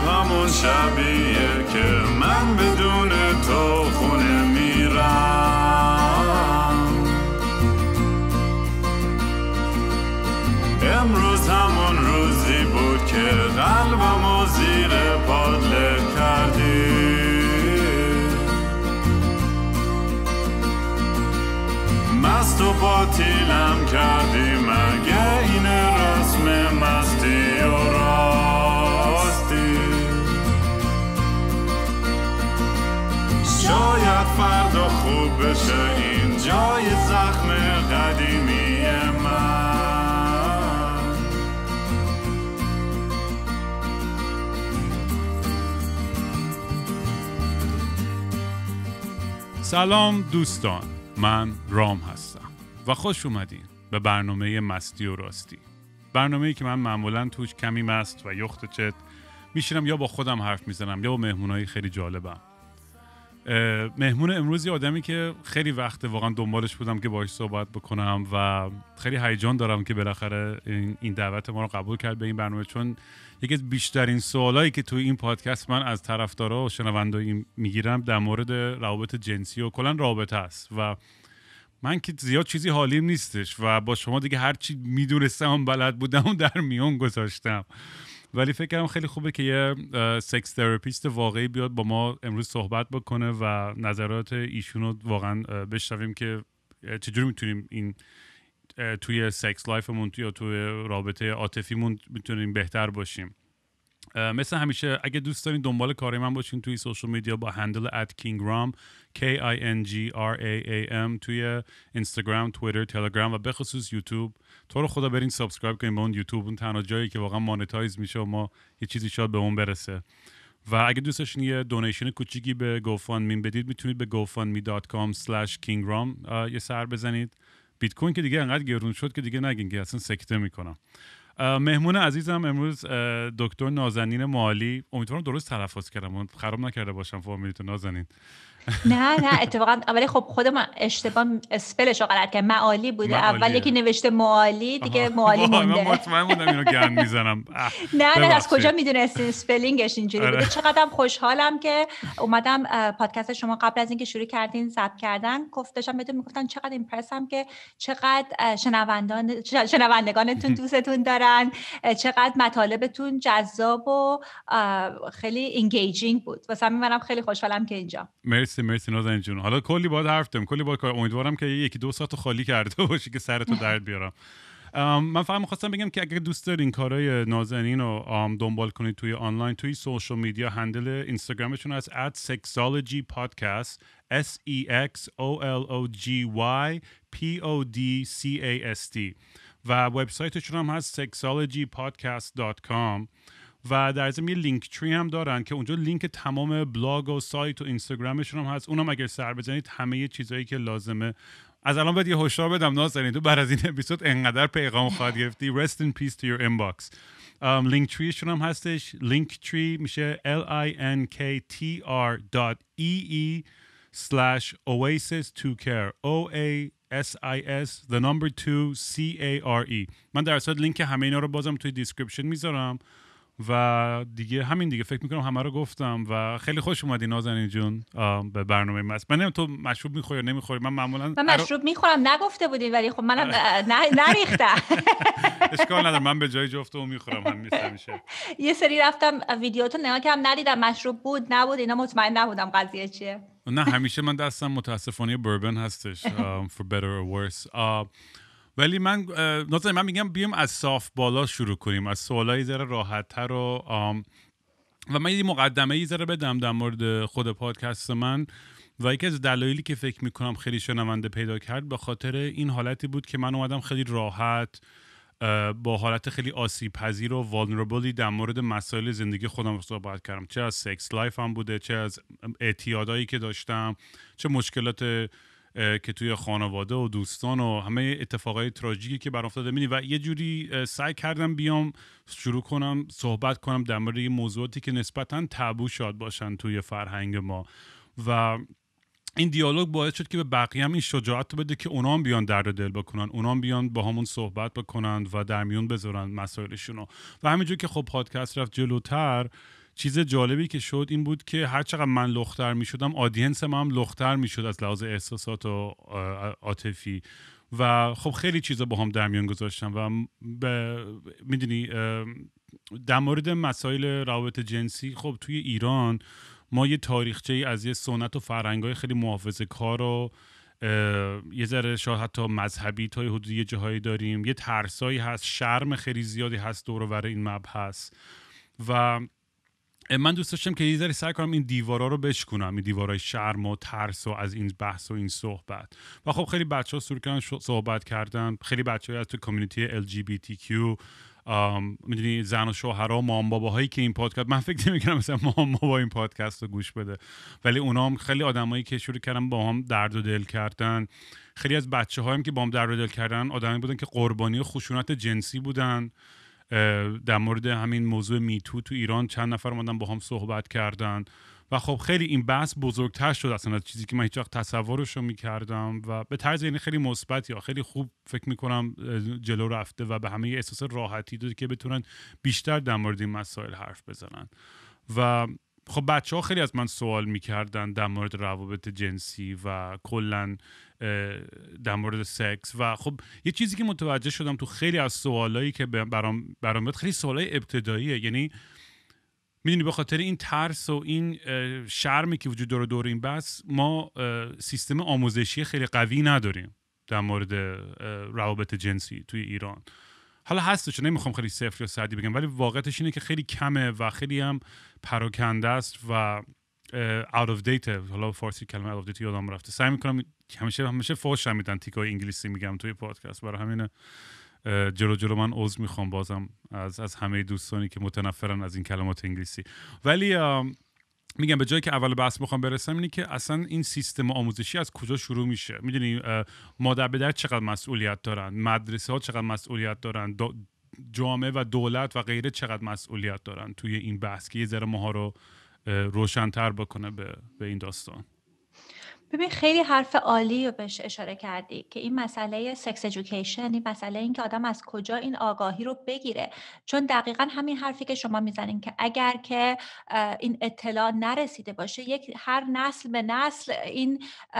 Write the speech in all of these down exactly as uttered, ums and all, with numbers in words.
همون شبیه که من بدون تو خونه میرم. امروز همون روزی بود که قلبمو زیر پات له کردی. مست و باطیلم کردی، مگه این رسم مستی و راستی؟ شاید فردا خوب بشه این جای زخم قدیمی من. سلام دوستان، من رام هستم و خوش اومدین به برنامه مستی و راستی. برنامه‌ای که من معمولاً توش کمی مست و یخت چت میشینم یا با خودم حرف میزنم یا با مهمونای خیلی جالبم. مهمون امروز یه آدمی که خیلی وقت واقعا دنبالش بودم که باهاش صحبت بکنم و خیلی هیجان دارم که بالاخره این دعوت ما رو قبول کرد به این برنامه، چون یکی از بیشترین سوالایی که توی این پادکست من از طرفدارا و شنوندای میگیرم در مورد روابط جنسی و کلا رابطه است و من که زیاد چیزی حالیم نیستش و با شما دیگه هر چی میدونستم بلد بودم در میون گذاشتم، ولی فکر کنم خیلی خوبه که یه سکس تراپیست واقعی بیاد با ما امروز صحبت بکنه و نظرات ایشونو واقعا بشنویم که چجوری میتونیم این توی سکس لایفمون یا توی رابطه عاطفیمون میتونیم بهتر باشیم. مثل همیشه اگه دوست دارین دنبال کار من باشین توی سوشال میدیا با هندل ات کینگ رام K I N G R A A M توی اینستاگرام، توییتر، تلگرام و به خصوص یوتیوب. تو رو خدا برین سابسکرایب کنین به اون یوتیوب، اون تنها جایی که واقعا مانتایز میشه و ما یه چیزی شاید به اون برسه. و اگه دوست داشتین یه دونیشن کوچیکی به گوفاندمی بدید میتونید به گوفاندمی دات کام اسلش کینگ رام یه سر بزنید. بیت کوین که دیگه انقدر گرون شد که دیگه نگین که اصلا سکته میکنم. مهمون عزیزم امروز دکتر نازنین موالی. امیدوارم درست تلفظ کردم، خراب نکرده باشم فامیلیتو نازنین. نه نه اتفاقا ولی خب خودم اشتباه اسپلش رو غلط کردم، معالی بوده. اول یکی نوشته موالی دیگه موالی مونده. من مطمئن بودم اینو گند میزنم. نه نه از کجا میدونستین اسپلینگش اینجوری بوده؟ چقدرم خوشحالم که اومدم پادکست شما. قبل از اینکه شروع کردین ضبط کردن گفتشم بهتون میگفتن چقدر ایمپرسم که چقدر شنوندان شنوندگانتون دوستتون دارن، چقدر مطالبتون جذاب و خیلی انگیجینگ بود. واسه منم خیلی خوشحالم که اینجا. مرسی مرسی نازنین جون. حالا کلی باید حرف دارم، کلی باید کار. امیدوارم که یکی دو ساعت خالی کرده باشی که سرتو درد بیارم. من فقط می‌خواستم بگم که اگه دوست دارین کارهای نازنین رو دنبال کنید توی آنلاین، توی سوشال میدیا هندل اینستاگرامشون از ات سکسولوژی پادکست S E X O L O G Y P O D C A S T و وبسایتشون هم هست سکسولوژی پادکست دات کام و در ضمن یه لینک تری هم دارن که اونجا لینک تمام بلاگ و سایت و اینستاگرامشون هم هست. اونم اگر سر بزنید همه چیزایی که لازمه. از الان باید یه هشدار بدم نازنین، تو بعد از این اپیزود انقدر پیغام خواهد گرفتی. rest in peace to your inbox. لینک تریشون هم هستش. لینک تری میشه L I N K T R dot E E slash oasis to care O A S I S the number two C A R E. من در اصل لینک همه اینا رو بازم توی دیسکریپشن میذارم و دیگه همین دیگه فکر میکنم همه رو گفتم و خیلی خوش اومدی نازنین جون به برنامه مست. من نمیدونم تو مشروب میخوری یا نمیخوری. من معمولا من مشروب میخورم، نگفته بودی ولی خب منم نریختم. اشکال نداره، من به جای جفتو میخورم هم نیست همیشه. یه سری رفتم ویدیوتون نگاه کردم ندیدم مشروب بود نبود اینا، مطمئن نبودم قضیه چیه. نه همیشه من دستم متاسفانه بربن هستش for better or worse. ولی من نازنین من میگم بیام از صاف بالا شروع کنیم، از سوالای ذره راحت‌تر و و من یه مقدمه ای ذره بدم در مورد خود پادکست من و یکی از دلایلی که فکر میکنم خیلی شنونده پیدا کرد به خاطر این حالتی بود که من اومدم خیلی راحت با حالت خیلی آسیب پذیر و والنربلی در مورد مسائل زندگی خودم صحبت کردم، چه از سکس لایف هم بوده، چه از اعتیادایی که داشتم، چه مشکلات که توی خانواده و دوستان و همه اتفاقای تراژیکی که برام افتاده می‌بینی و یه جوری سعی کردم بیام شروع کنم صحبت کنم در مورد یه موضوعاتی که نسبتاً تابو شاد باشن توی فرهنگ ما و این دیالوگ باعث شد که به بقیه هم این شجاعت رو بده که اونا هم بیان درد دل بکنن، اونا هم بیان با همون صحبت بکنن و در میون بذارن مسائلشون رو. و همینجور که خب پادکست رفت جلوتر چیز جالبی که شد این بود که هر چقدر من لختر می شدم آدینس من هم لختر می شد از لحاظ احساسات و عاطفی و خب خیلی چیزا با هم در میان گذاشتم و میدونی در مورد مسائل روابط جنسی خب توی ایران ما یه تاریخچه ای از یه سنت و فرهنگ‌های خیلی محافظه‌کار و یه ذره شاید حتی مذهبی تا حدودی یه جاهایی داریم، یه ترسایی هست، شرم خیلی زیادی هست دور و بر این مبحث و من دوست داشتم که یه ذره سعی کنم این دیوارا رو بشکنم، این دیوارای شرم و ترس و از این بحث و این صحبت. و خب خیلی بچه‌ها شروع کردن صحبت کردن، خیلی بچه‌ها از تو کامیونیتی ال جی بی تی کیو میدونی زن و شوهرها و مام باباهایی که این پادکست، من فکر نمی‌کنم مثلا مام بابا این پادکست رو گوش بده، ولی اونا هم خیلی آدمایی که شروع کردن با هم درد و دل کردن. خیلی از بچه‌هایم که با هم درد و دل کردن آدمایی بودن که قربانی خشونت جنسی بودن. در مورد همین موضوع میتو تو ایران چند نفر اومدن با هم صحبت کردن و خب خیلی این بحث بزرگتر شد اصلا از چیزی که من هیچ وقت تصورش رو میکردم و به طرز یعنی خیلی مثبت یا خیلی خوب فکر میکنم جلو رفته و به همه احساس راحتی داده که بتونن بیشتر در مورد این مسائل حرف بزنن. و خب بچه ها خیلی از من سوال میکردن در مورد روابط جنسی و کلن در مورد سکس و خب یه چیزی که متوجه شدم تو خیلی از سوالایی که برام برام خیلی سوالای ابتداییه، یعنی میدونی به خاطر این ترس و این شرمی که وجود داره دور این بحث ما سیستم آموزشی خیلی قوی نداریم در مورد روابط جنسی توی ایران. حالا هستش، نمیخوام خیلی صفر یا صدی بگم، ولی واقعیتش اینه که خیلی کمه و خیلی هم پراکنده است و out of date. حالا فارسی کلمه out of date یادم رفته. سعی میکنم همیشه همیشه فوش هم میدن تیکای انگلیسی میگم توی پادکست، برای همین جلو جلو من عذر میخوام بازم از از همه دوستانی که متنفرن از این کلمات انگلیسی. ولی میگم به جایی که اول بحث میخوام برسم اینه که اصلا این سیستم آموزشی از کجا شروع میشه. میدونی مادر پدر چقدر مسئولیت دارن، مدرسه ها چقدر مسئولیت دارن، جامعه و دولت و غیره چقدر مسئولیت دارن توی این بحث که یه ذره ماها رو روشن‌تر بکنه به به این داستان. ببین خیلی حرف عالی رو بهش اشاره کردی که این مسئله سکس ادویکیشن، این مسئله این که آدم از کجا این آگاهی رو بگیره، چون دقیقاً همین حرفی که شما میزنین که اگر که این اطلاع نرسیده باشه یک هر نسل به نسل این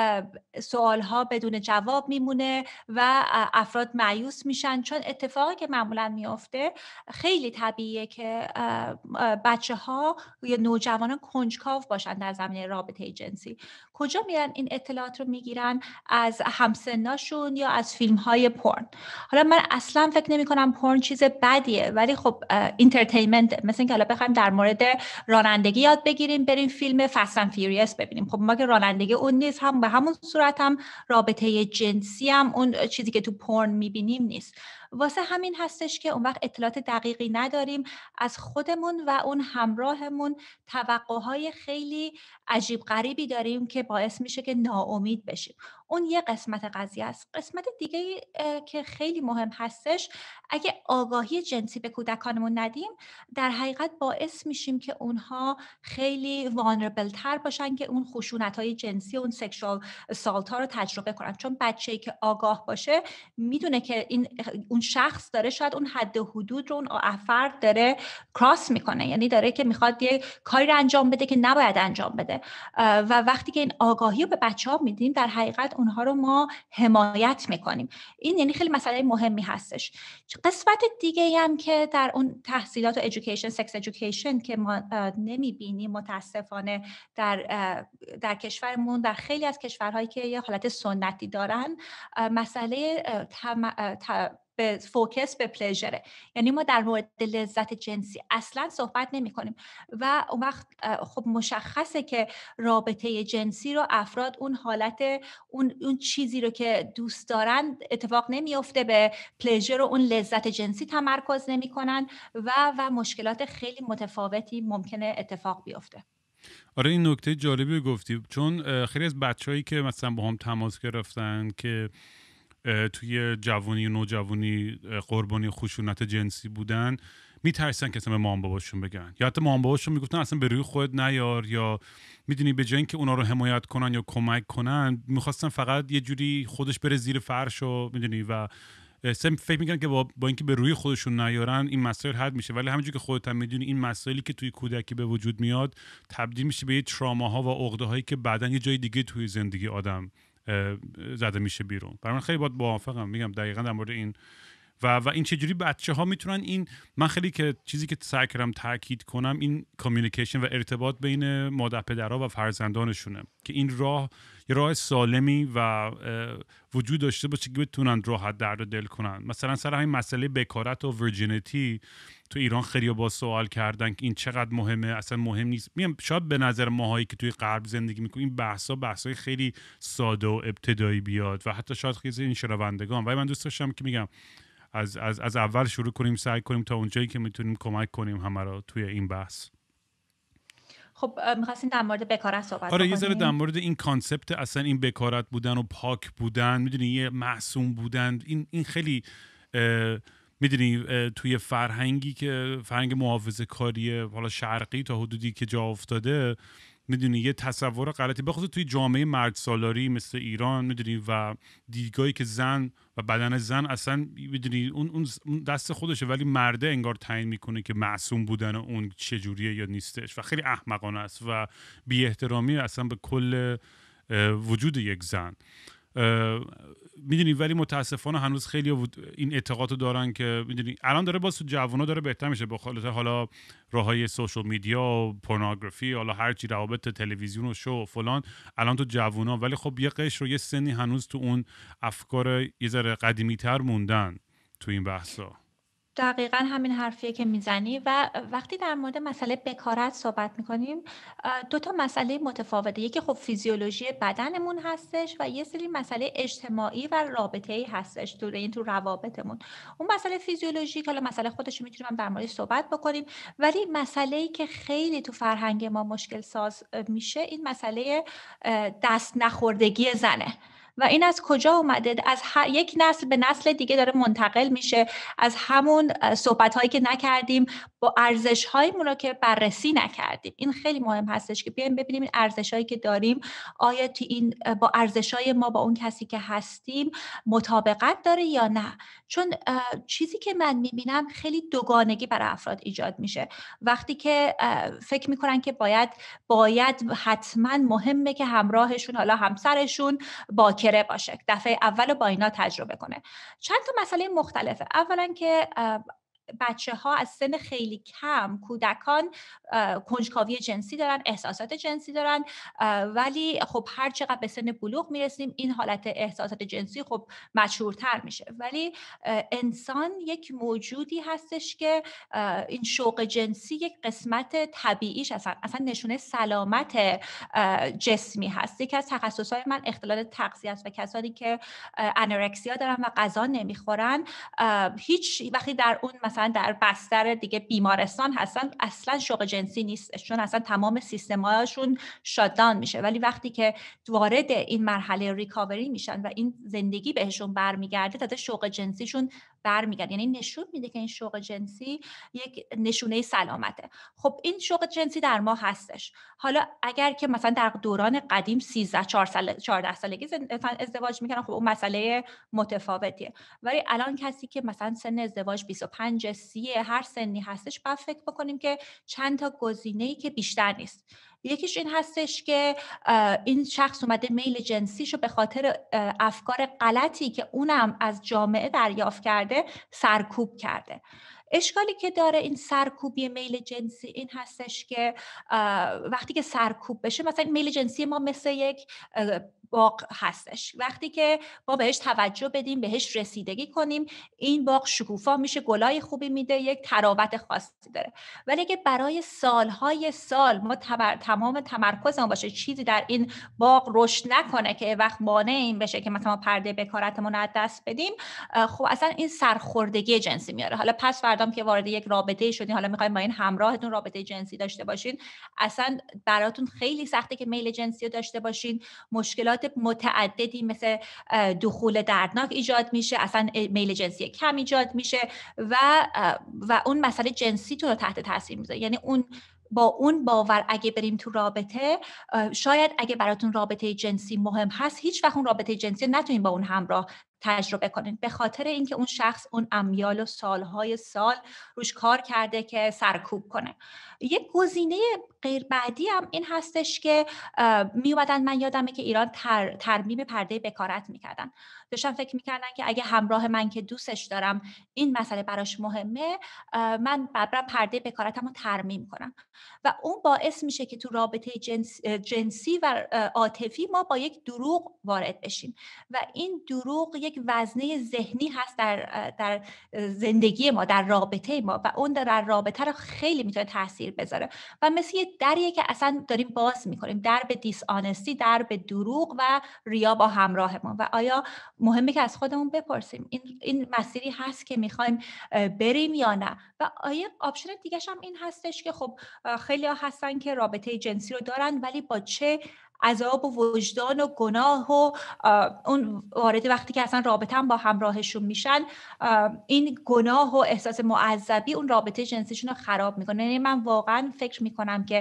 سوالها بدون جواب میمونه و افراد مایوس میشن، چون اتفاقی که معمولاً میفته خیلی طبیعیه که بچه‌ها یا نوجوانان کنجکاو باشن در زمینه رابطه جنسی. کجا میرن این اطلاعات رو میگیرن؟ از همسناشون یا از فیلم های پورن. حالا من اصلا فکر نمی کنم پورن چیز بدیه، ولی خب انترتینمنت، مثل اینکه حالا بخوایم در مورد رانندگی یاد بگیریم بریم فیلم فست اند فیوریوس ببینیم، خب ما که رانندگی اون نیست، هم به همون صورت هم رابطه جنسی هم اون چیزی که تو پورن میبینیم نیست. واسه همین هستش که اون وقت اطلاعات دقیقی نداریم، از خودمون و اون همراهمون توقعهای خیلی عجیب غریبی داریم که باعث میشه که ناامید بشیم. اون یه قسمت قضیه است. قسمت دیگه که خیلی مهم هستش، اگه آگاهی جنسی به کودکانمون ندیم در حقیقت باعث میشیم که اونها خیلی vulnerable تر باشن که اون خشونت‌های جنسی، اون سکشوال اسالت ها رو تجربه کنن، چون بچه‌ای که آگاه باشه میدونه که این اون شخص داره شاید اون حد و حدود رو اون افرد داره کراس میکنه، یعنی داره که میخواد یه کاری رو انجام بده که نباید انجام بده و وقتی که این آگاهی رو به بچه‌ها میدیم در حقیقت اونها رو ما حمایت میکنیم. این یعنی خیلی مسئله مهمی هستش. قسمت دیگه هم که در اون تحصیلات و education sex education که ما نمیبینیم متاسفانه در در کشورمون، در خیلی از کشورهایی که یه حالت سنتی دارن، مسئله تم... ت... به فوکس به پلژره، یعنی ما در مورد لذت جنسی اصلا صحبت نمی کنیم و اون وقت خب مشخصه که رابطه جنسی رو افراد اون حالت اون اون چیزی رو که دوست دارن اتفاق نمیفته، به پلژر و اون لذت جنسی تمرکز نمی کنن و و مشکلات خیلی متفاوتی ممکنه اتفاق بیفته. آره این نکته جالبی گفتی، چون خیلی از بچه‌هایی که مثلا با هم تماس گرفتن که توی جوانی و نوجوانی قربانی خشونت جنسی بودن میترسن که اصلا به مام باباشون بگن، یا حتی مام باباشون میگفتن اصلا به روی خودت نیار، یا میدونی به جای اینکه اونا رو حمایت کنن یا کمک کنن میخواستن فقط یه جوری خودش بره زیر فرش و میدونی و سم فکر میکنن که با, با اینکه به روی خودشون نیارن این مسائل حل میشه، ولی همونجوری که خودت هم میدونی این مسائلی که توی کودکی به وجود میاد تبدیل میشه به یه تراماها و عقده‌هایی که بعدن یه جای دیگه توی زندگی آدم زده میشه بیرون. برای من خیلی باید موافقم، میگم دقیقاً در مورد این و و این چجوری بچه‌ها میتونن این، من خیلی که چیزی که سعی کردم تاکید کنم این کامیونیکیشن و ارتباط بین مادر پدرها و فرزندانشونه که این راه یه راه سالمی و وجود داشته باشه که بتونن راحت درد و دل کنن. مثلا سر همین مسئله بکارت و ورجینیتی تو ایران خیلی با سوال کردن که این چقدر مهمه، اصلا مهم نیست. میگم شاید به نظر ماهایی که توی غرب زندگی میکنیم این بحثا بحثای خیلی ساده و ابتدایی بیاد و حتی شاید خیلی این شنوندگان، ولی من دوست داشتم که میگم از از از اول شروع کنیم، سعی کنیم تا اونجایی که میتونیم کمک کنیم همه را توی این بحث. خب می‌خواستین در مورد بکارت صحبت آره کنیم. یه ذره در مورد این کانسپت اصلا این بکارت بودن و پاک بودن، میدونی یه معصوم بودن، این این خیلی میدونی توی فرهنگی که فرهنگ محافظه‌کاری حالا شرقی تا حدودی که جا افتاده، میدونی یه تصور غلطی بخصوص توی جامعه مرد سالاری مثل ایران، میدونی و دیدگاهی که زن و بدن زن اصلا میدونی اون اون دست خودشه، ولی مرده انگار تعیین میکنه که معصوم بودن اون چجوریه یا نیستش و خیلی احمقانه است و بی احترامی اصلا به کل وجود یک زن. میدونی ولی متاسفانه هنوز خیلی این اعتقادو دارن که میدونی الان داره باز تو جوونا داره بهتر میشه با خالص حالا راههای سوشال میدیا و پورنوگرافی، حالا هر چی روابط تلویزیون و شو و فلان الان تو جوونا، ولی خب یه قشر و یه سنی هنوز تو اون افکار یه ذره قدیمی تر موندن تو این بحثا. دقیقاً همین حرفیه که میزنی و وقتی در مورد مسئله بکارت صحبت میکنیم دو تا مسئله متفاوته، یکی خب فیزیولوژی بدنمون هستش و یه سری مسئله اجتماعی و رابطه‌ای هستش تو این تو روابطمون. اون مسئله فیزیولوژیک حالا مسئله خودش میتونیم در موردش صحبت بکنیم، ولی مسئله‌ای که خیلی تو فرهنگ ما مشکل ساز میشه این مسئله دست نخوردگی زنه و این از کجا اومده؟ از ه... یک نسل به نسل دیگه داره منتقل میشه، از همون صحبت‌هایی که نکردیم با ارزش‌هایمون رو که بررسی نکردیم. این خیلی مهم هستش که بیایم ببینیم این ارزش‌هایی که داریم آیا تو این با ارزش‌های ما با اون کسی که هستیم مطابقت داره یا نه. چون چیزی که من می‌بینم خیلی دوگانگی برای افراد ایجاد میشه وقتی که فکر می‌کنن که باید باید حتما مهمه که همراهشون حالا همسرشون با باشه، دفعه اول با اینا تجربه کنه. چند تا مسئله مختلفه. اولا که بچه ها از سن خیلی کم، کودکان کنجکاوی جنسی دارن، احساسات جنسی دارن، ولی خب هر چقدر به سن بلوغ میرسیم این حالت احساسات جنسی خب مشهورتر میشه. ولی انسان یک موجودی هستش که این شوق جنسی یک قسمت طبیعیش اصلا اصلا نشونه سلامت جسمی هست. یکی از تخصصهای من اختلال تغذیه است و کسانی که انورکسیا دارن و غذا نمیخورن هیچ وقتی در اون مثلا در بستر دیگه بیمارستان هستن اصلا شوق جنسی نیست، چون اصلا تمام سیستم‌هاشون شاتداون میشه. ولی وقتی که وارد این مرحله ریکاوری میشن و این زندگی بهشون برمیگرده تازه شوق جنسیشون برمیگرده، یعنی نشون میده که این شوق جنسی یک نشونه سلامته. خب این شوق جنسی در ما هستش. حالا اگر که مثلا در دوران قدیم سیزده چهارده سالگی ازدواج میکنن خب اون مسئله متفاوتیه، ولی الان کسی که مثلا سن ازدواج بیست و پنج سی هر سنی هستش باید فکر بکنیم که چند تا گزینه‌ای که بیشتر نیست. یکیش این هستش که این شخص اومده میل جنسیشو به خاطر افکار غلطی که اونم از جامعه دریافت کرده سرکوب کرده. اشکالی که داره این سرکوبی میل جنسی این هستش که وقتی که سرکوب بشه، مثلا میل جنسی ما مثل یک باغ هستش، وقتی که ما بهش توجه بدیم، بهش رسیدگی کنیم، این باغ شکوفا میشه، گلای خوبی میده، یک تراوت خاصی داره. ولی اگه برای سالهای سال ما تبر... تمام تمرکزمون باشه چیزی در این باغ رشد نکنه که وقت مانع این بشه که مثلا پرده بکارتمون رو از دست بدیم، خب اصلا این سرخوردگی جنسی میاره. حالا پس فردام که وارد یک رابطه شدین، حالا میخواین با این همراهتون رابطه جنسی داشته باشین، اصلا براتون خیلی سخته که میل جنسی داشته باشین. مشکلات متعددی مثل دخول دردناک ایجاد میشه، اصلا میل جنسی کم ایجاد میشه و و اون مسئله جنسیتون رو تحت تاثیر میذاره. یعنی اون با اون باور اگه بریم تو رابطه، شاید اگه براتون رابطه جنسی مهم هست هیچ وقت اون رابطه جنسی نتونین با اون همراه تجربه کنین، به خاطر اینکه اون شخص اون امیال و سالهای سال روش کار کرده که سرکوب کنه. یک گزینه غیر بعدی هم این هستش که می اومدن، من یادمه که ایران تر، ترمیم پرده بکارت میکردن. داشتن فکر میکردن که اگه همراه من که دوستش دارم این مسئله براش مهمه، من برام پرده بکارتمو ترمیم کنم و اون باعث میشه که تو رابطه جنس، جنسی و عاطفی ما با یک دروغ وارد بشیم و این دروغ یک وزنه ذهنی هست در در زندگی ما، در رابطه ما و اون در رابطه رو خیلی میتونه تاثیر بذاره و مثل یه دریه که اصلا داریم باز میکنیم، در به دیس آنستی، در به دروغ و ریا با همراهمون. و آیا مهمه که از خودمون بپرسیم این این مسیری هست که میخوایم بریم یا نه؟ و آیا آپشن دیگه هم این هستش که خب خیلی ها هستن که رابطه جنسی رو دارن ولی با چه عذاب و وجدان و گناه و اون وارد وقتی که اصلا رابطه هم با همراهشون میشن، این گناه و احساس معذبی اون رابطه جنسیشون رو خراب میکنه. یعنی من واقعا فکر میکنم که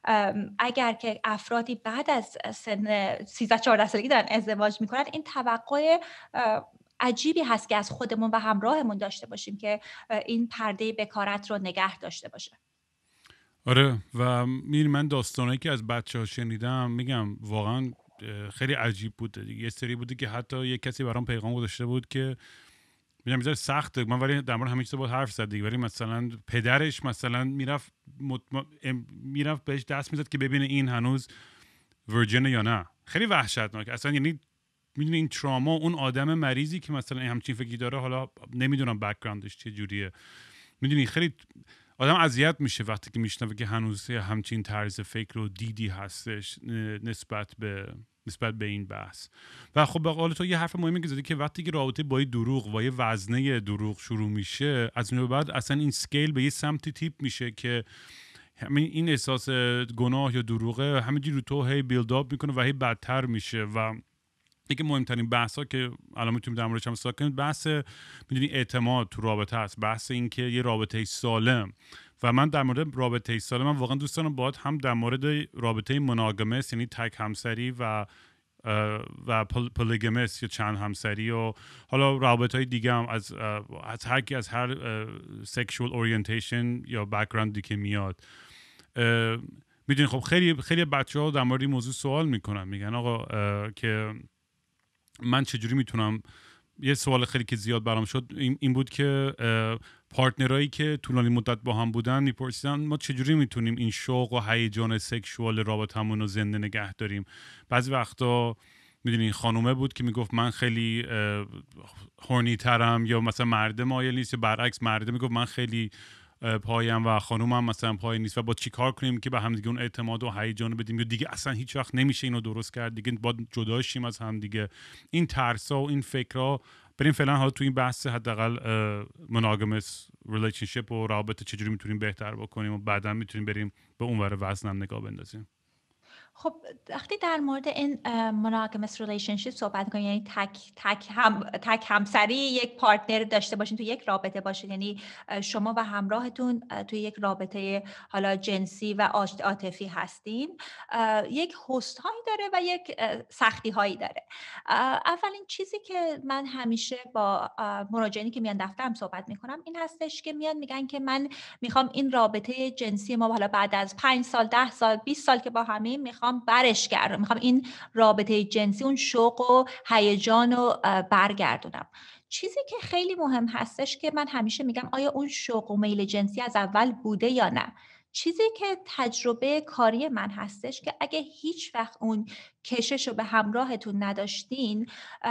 اگر که افرادی بعد از سن سیزده چهارده سالگی دارن ازدواج میکنن، این توقع عجیبی هست که از خودمون و همراهمون داشته باشیم که این پرده بکارت رو نگه داشته باشه. آره و می‌بینی من داستانایی که از بچه‌ها شنیدم، میگم واقعا خیلی عجیب بوده دیگه. یه سری بوده که حتی یه کسی برام پیغام گذاشته بود که میگم بذار سخته، من ولی در مورد همین چیزا باید حرف زد دیگه، ولی مثلا پدرش مثلا میرفت مطم... میرفت بهش دست میزد که ببینه این هنوز ورجن یا نه. خیلی وحشتناک اصلا. یعنی میدونی این تراما، اون آدم مریضی که مثلا همچین فکری داره، حالا نمیدونم بک‌گراندش چه جوریه، میدونی خیلی آدم اذیت میشه وقتی که میشنوه که هنوز همچین طرز فکر و دیدی هستش نسبت به نسبت به این بحث. و خب به قول تو یه حرف مهمی که زدی که وقتی که رابطه با دروغ و یه وزنه دروغ شروع میشه، از اون بعد اصلا این سکیل به یه سمتی تیپ میشه که همین این احساس گناه یا دروغه همینجوری رو تو هی بیلد اپ میکنه و هی بدتر میشه. و یکی مهمترین بحثا که الان میتونیم در موردش هم صحبت کنیم، بحث میدونی اعتماد تو رابطه است، بحث این که یه رابطه سالم. و من در مورد رابطه سالم من واقعا دوست دارم باهات هم در مورد رابطه مونوگامس یعنی تک همسری و و پولیگامس یا چند همسری و حالا رابطه‌های دیگه هم از از هر کی از هر سکشوال اورینتیشن یا بک‌گراندی که میاد. میدونی خب خیلی خیلی بچه‌ها در مورد این موضوع سوال میکنن، میگن آقا که من چجوری میتونم، یه سوال خیلی که زیاد برام شد این, این بود که پارتنرایی که طولانی مدت با هم بودن میپرسیدن ما چجوری میتونیم این شوق و هیجان سکشوال رابطمون رو زنده نگه داریم. بعضی وقتا میدونی خانومه بود که میگفت من خیلی هورنی ترم، یا مثلا مرد مایل نیست، یا برعکس مرد میگفت من خیلی پایم و خانومم مثلا پای نیست. و با چی کار کنیم که به هم دیگه اون اعتماد و هیجان بدیم، یا دیگه اصلا هیچ وقت نمیشه اینو درست کرد دیگه، باید جدا شیم از هم دیگه. این ترسا و این فکرها بریم فعلا حالا تو این بحث حداقل مونوگامس ریلیشنشیپ و رابطه چجوری میتونیم بهتر بکنیم و بعدا میتونیم بریم به اونور وزنم نگاه بندازیم. خب وقتی در مورد این مونوگامس ریلیشنشیپ صحبت کنیم، یعنی تک تک هم تک همسری یک پارتنر داشته باشین، تو یک رابطه باشین، یعنی شما و همراهتون تو یک رابطه حالا جنسی و عاطفی هستین، یک هست هایی داره و یک سختی هایی داره. اولین چیزی که من همیشه با مراجعینی که میان دفترم صحبت میکنم این هستش که میان میگن که من میخوام این رابطه جنسی ما حالا بعد از پنج سال، ده سال، بیست سال که با همیم میخوام برش گردم، میخوام این رابطه جنسی اون شوق و هیجان رو برگردونم. چیزی که خیلی مهم هستش که من همیشه میگم آیا اون شوق و میل جنسی از اول بوده یا نه. چیزی که تجربه کاری من هستش که اگه هیچ وقت اون کشش رو به همراهتون نداشتین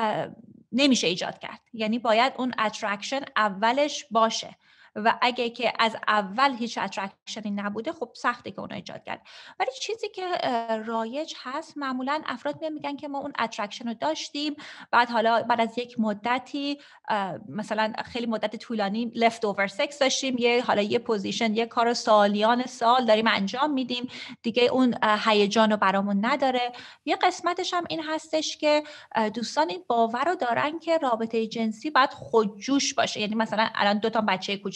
نمیشه ایجاد کرد. یعنی باید اون اترکشن اولش باشه و اگه که از اول هیچ اترکشنی نبوده خب سخته که اونو ایجاد کرد. ولی چیزی که رایج هست معمولا افراد میان میگن که ما اون اترکشن رو داشتیم، بعد حالا بعد از یک مدتی مثلا خیلی مدت طولانی left over sex داشتیم، یه حالا یه پوزیشن یه کار سالیان سال داریم انجام میدیم، دیگه اون هیجان رو برامون نداره. یه قسمتش هم این هستش که دوستان این باور رو دارن که رابطه جنسی باید خودجوش باشه، یعنی مثلا الان دو تا بچه کوچیک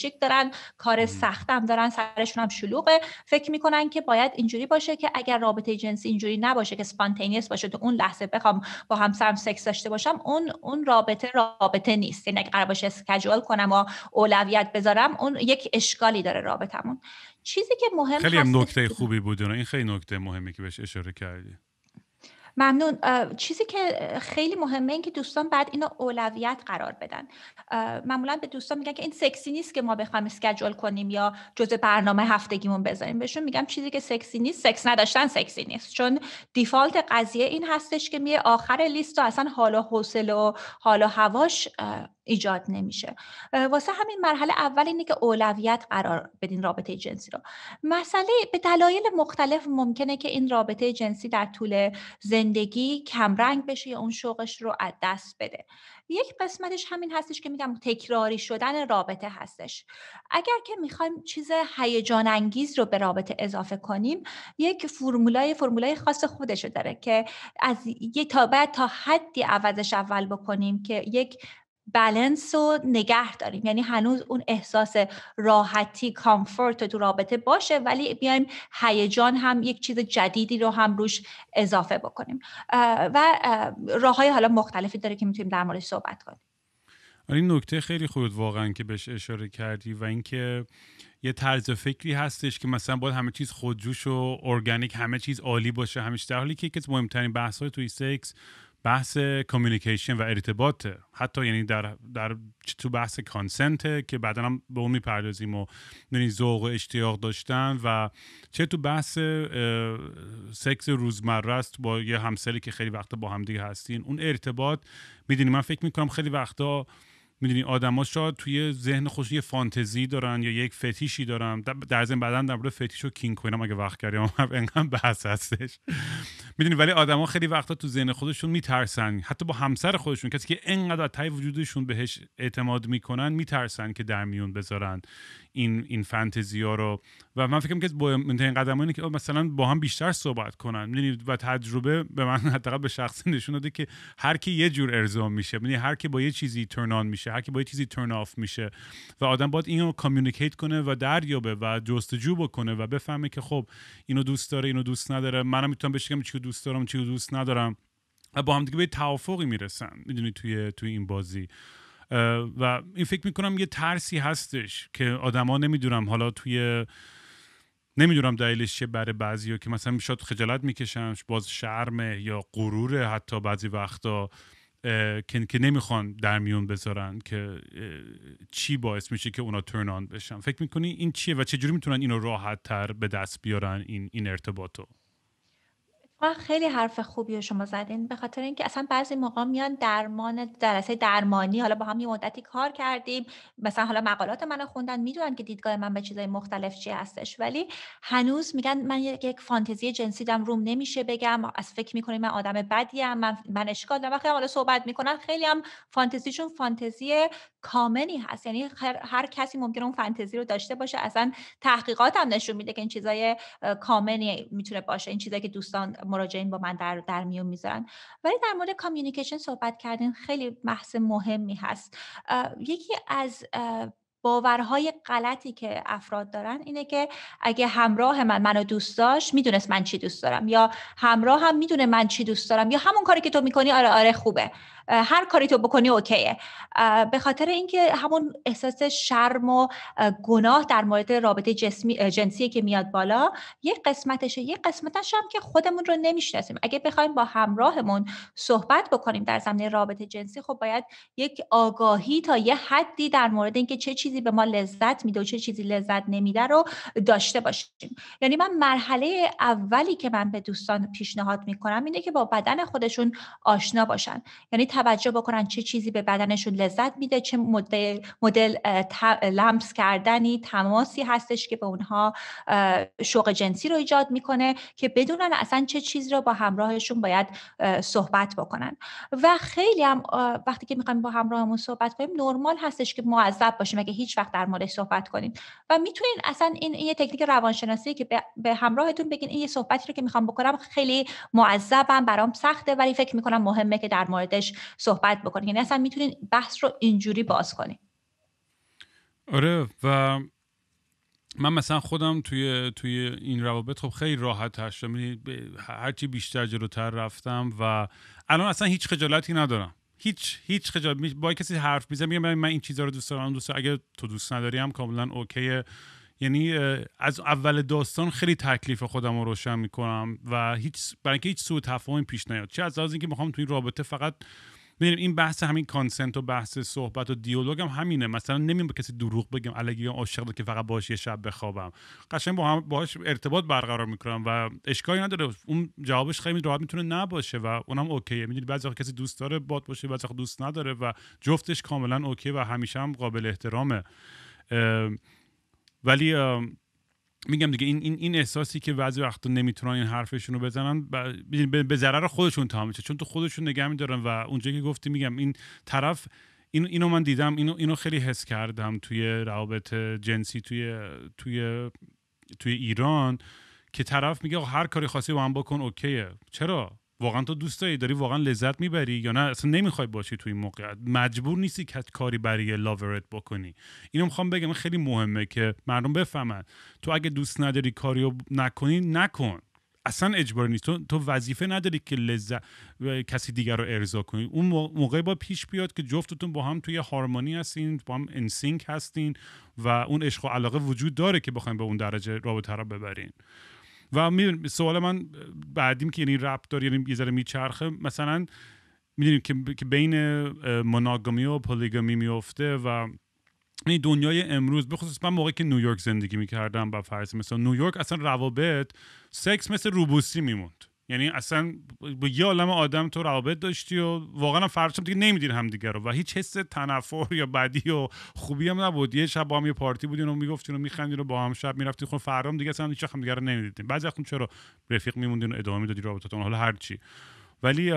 آلرژیک دارن، کار سختم دارن، سرشون هم شلوغه، فکر میکنن که باید اینجوری باشه که اگر رابطه جنسی اینجوری نباشه که اسپانتینیوس باشه، تو اون لحظه بخوام با همسرم سکس داشته باشم، اون اون رابطه رابطه نیست. یعنی اگه قرار باشه اسکیجول کنم و اولویت بذارم، اون یک اشکالی داره رابطمون. چیزی که مهم خیلی هست، هم نکته خوبی بود، این خیلی نکته مهمی که بهش اشاره کردی. ممنون. چیزی که خیلی مهمه این که دوستان بعد اینو اولویت قرار بدن. معمولا به دوستان میگن که این سکسی نیست که ما بخوایم اسکیجول کنیم یا جزء برنامه هفتگیمون بذاریم. بهشون میگم چیزی که سکسی نیست، سکس نداشتن سکسی نیست، چون دیفالت قضیه این هستش که میه آخر لیست و اصلا حال و حوصله و حال و هواش ایجاد نمیشه. واسه همین مرحله اول اینه که اولویت قرار بدین رابطه جنسی رو. مسئله به دلایل مختلف ممکنه که این رابطه جنسی در طول زندگی کمرنگ بشه یا اون شوقش رو از دست بده. یک قسمتش همین هستش که میگم تکراری شدن رابطه هستش. اگر که میخوایم چیز هیجان انگیز رو به رابطه اضافه کنیم، یک فرمولای فرمولای خاص خودش داره که از یک تا بعد تا حدی عوضش اول بکنیم که یک بالانس رو نگه داریم. یعنی هنوز اون احساس راحتی، کامفورت تو رابطه باشه، ولی بیایم هیجان هم یک چیز جدیدی رو هم روش اضافه بکنیم و راههای حالا مختلفی داره که میتونیم در موردش صحبت کنیم. این نکته خیلی خوب واقعا که بهش اشاره کردی و اینکه یه طرز فکری هستش که مثلا باید همه چیز خودجوش و ارگانیک، همه چیز عالی باشه همیشه، در حالی که یکی از مهمترین بحث‌های توی سکس بحث کامیونیکیشن و ارتباطه. حتی یعنی در در تو بحث کانسنت که بعدا هم به اون میپردازیم و یعنی ذوق و اشتیاق داشتن، و چه تو بحث سکس روزمره است با یه همسری که خیلی وقتا با هم دیگه هستین، اون ارتباط میدونی من فکر میکنم خیلی وقتا میدونی آدما شاید توی ذهن خودشون یه فانتزی دارن یا یک فتیشی دارن. در ضمن بعدن در مورد فتیش و کینگ کوینم اگه وقت کردیم انقدر بحث هستش میدونی، ولی آدما خیلی وقتا تو ذهن خودشون میترسن، حتی با همسر خودشون، کسی که انقدر تای وجودشون بهش اعتماد میکنن، میترسن که در میون بذارن این این فانتزی‌ها رو. و من فکر می‌کنم که با این قدم اینه که مثلا با هم بیشتر صحبت کنن، میدونی، و تجربه به من حداقل به شخصی نشون داده که هر کی یه جور ارضا میشه، میدونی، هر کی با یه چیزی ترن آن میشه، هر کی با یه چیزی ترن آف میشه، و آدم باید اینو کامیونیکیت کنه و دریابه و جستجو بکنه و بفهمه که خب اینو دوست داره، اینو دوست نداره، منم میتونم بهش بگم چیو دوست دارم، چیو دوست ندارم، و با هم دیگه به توافقی میرسن، میدونی، توی توی این بازی. و این فکر میکنم یه ترسی هستش که آدما نمیدونم حالا توی نمیدونم دلیلش چه برای بعضیا که مثلا میشد خجالت میکشن، باز شرمه یا غروره، حتی بعضی وقتا که که نمیخوان در میون بذارن که چی باعث میشه که اونا ترن آن بشن. فکر میکنی این چیه و چجوری میتونن اینو راحت تر به دست بیارن این این ارتباطو؟ خیلی حرف خوبی رو شما زدین، به خاطر اینکه اصلا بعضی موقع میان درمان جلسه درمانی، حالا با هم یه مدتی کار کردیم، مثلا حالا مقالات منو خوندن، میدونن که دیدگاه من به چیزای مختلف چی هستش، ولی هنوز میگن من یک فانتزی جنسی دارم، روم نمیشه بگم، از فکر میکنیم من آدم بدیم، من من اشکال دارم. وقتی حالا صحبت میکنن خیلی هم فانتزیشون فانتزی کامنی هست، یعنی هر, هر کسی ممکنه اون فانتزی رو داشته باشه. اصلا تحقیقات هم نشون میده که این چیزای کامنی میتونه باشه، این چیزایی که دوستان مراجعین با من در در میون میذارن. ولی در مورد کامیونیکیشن صحبت کردین، خیلی بحث مهمی هست. یکی از باورهای غلطی که افراد دارن اینه که اگه همراه من منو دوست داشت، میدونست من چی دوست دارم، یا همراه هم میدونه من چی دوست دارم، یا همون کاری که تو میکنی آره آره خوبه، هر کاری تو بکنی اوکیه. به خاطر اینکه همون احساس شرم و گناه در مورد رابطه جسمی جنسی که میاد بالا، یک قسمتشه. یک قسمتش هم که خودمون رو نمیشناسیم. اگه بخوایم با همراهمون صحبت بکنیم در زمینه رابطه جنسی، خب باید یک آگاهی تا یه حدی در مورد اینکه چه چیزی به ما لذت میده و چه چیزی لذت نمیده رو داشته باشیم. یعنی من مرحله اولی که من به دوستان پیشنهاد میکنم اینه که با بدن خودشون آشنا باشن، یعنی توجه بکنن چه چیزی به بدنشون لذت میده، چه مدل مدل لمس کردنی، تماسی هستش که به اونها شوق جنسی رو ایجاد میکنه، که بدونن اصلا چه چیزی رو با همراهشون باید صحبت بکنن. و خیلی هم وقتی که میخوایم با همراهمون صحبت کنیم، نرمال هستش که مؤدب باشیم اگه هیچ وقت در موردش صحبت کنیم، و میتونین اصلا این یه تکنیک روانشناسی که به همراهتون بگین این یه صحبتی رو که میخوام بکنم خیلی مؤدبم، برام سخته، ولی فکر میکنم مهمه که در موردش صحبت بکنین. یعنی اصلا میتونین بحث رو اینجوری باز کنین. آره و من مثلا خودم توی توی این روابط خب خیلی راحت هستم، هرچی بیشتر جلوتر رفتم و الان اصلا هیچ خجالتی ندارم، هیچ هیچ خجالت. با کسی حرف میزنم میگم من این چیزا رو دوست دارم، دوست دارم. اگه تو دوست نداری هم کاملا اوکیه. یعنی از اول داستان خیلی تکلیف خودم رو روشن میکنم و هیچ برای اینکه هیچ سوء تفاهمی پیش نیاد، چه از لحاظ اینکه میخوام توی رابطه فقط ببینیم این بحث همین کانسنت و بحث صحبت و دیالوگ هم همینه. مثلا نمیام به کسی دروغ بگم الکی عاشق که فقط باهاش یه شب بخوابم، قشنگ با هم باهاش ارتباط برقرار میکنم و اشکالی نداره. اون جوابش خیلی راحت میتونه نباشه و اونم اوکیه. میدونی بعضی وقت کسی دوست داره باد باشه، بعضی وقت دوست نداره و جفتش کاملا اوکی و همیشه هم قابل احترامه. ولی میگم دیگه این این این احساسی که بعضی وقتا نمیتونن این حرفشون رو بزنن به ضرر خودشون تمام میشه، چون تو خودشون نگه میدارن. و اونجایی که گفتی میگم این طرف اینو اینو من دیدم، اینو اینو خیلی حس کردم توی روابط جنسی توی توی توی ایران که طرف میگه هر کاری خاصی با هم بکن اوکیه. چرا؟ واقعا تو دوست داری داری واقعا لذت میبری یا نه اصلا نمیخوای باشی توی این موقعیت؟ مجبور نیستی که کاری برای لاورت بکنی. اینو میخوام بگم خیلی مهمه که مردم بفهمن تو اگه دوست نداری کاریو نکنی نکن، اصلا اجباری نیست. تو تو وظیفه نداری که لذت کسی دیگر رو ارضا کنی. اون موقع با پیش بیاد که جفتتون با هم توی هارمونی هستین، با هم ان سینک هستین و اون عشق و علاقه وجود داره که بخواید به اون درجه رابطه رو ببرین. و میدونیم سوال من بعدیم که یعنی ربط داره، یعنی یه ذره میچرخه، مثلا میدونیم که که بین مونوگامی و پولیگامی میفته و این دنیای امروز به خصوص من موقعی که نیویورک زندگی میکردم با فرض مثلا نیویورک اصلا روابط سکس مثل روبوسی میموند. یعنی اصلا با یه عالم آدم تو روابط داشتی و واقعا فرضش دیگه نمیدین هم دیگه رو و هیچ حس تنفر یا بدی و خوبی هم نبود. یه شب با هم یه پارتی بودین و میگفتین و میخندین و با هم شب میرفتین خونه، فردا دیگه اصلا هیچ هم دیگه رو نمیدیدین. بعضی وقتا چرا رفیق میموندین و ادامه میدادین رابطتون، حالا هر چی. ولی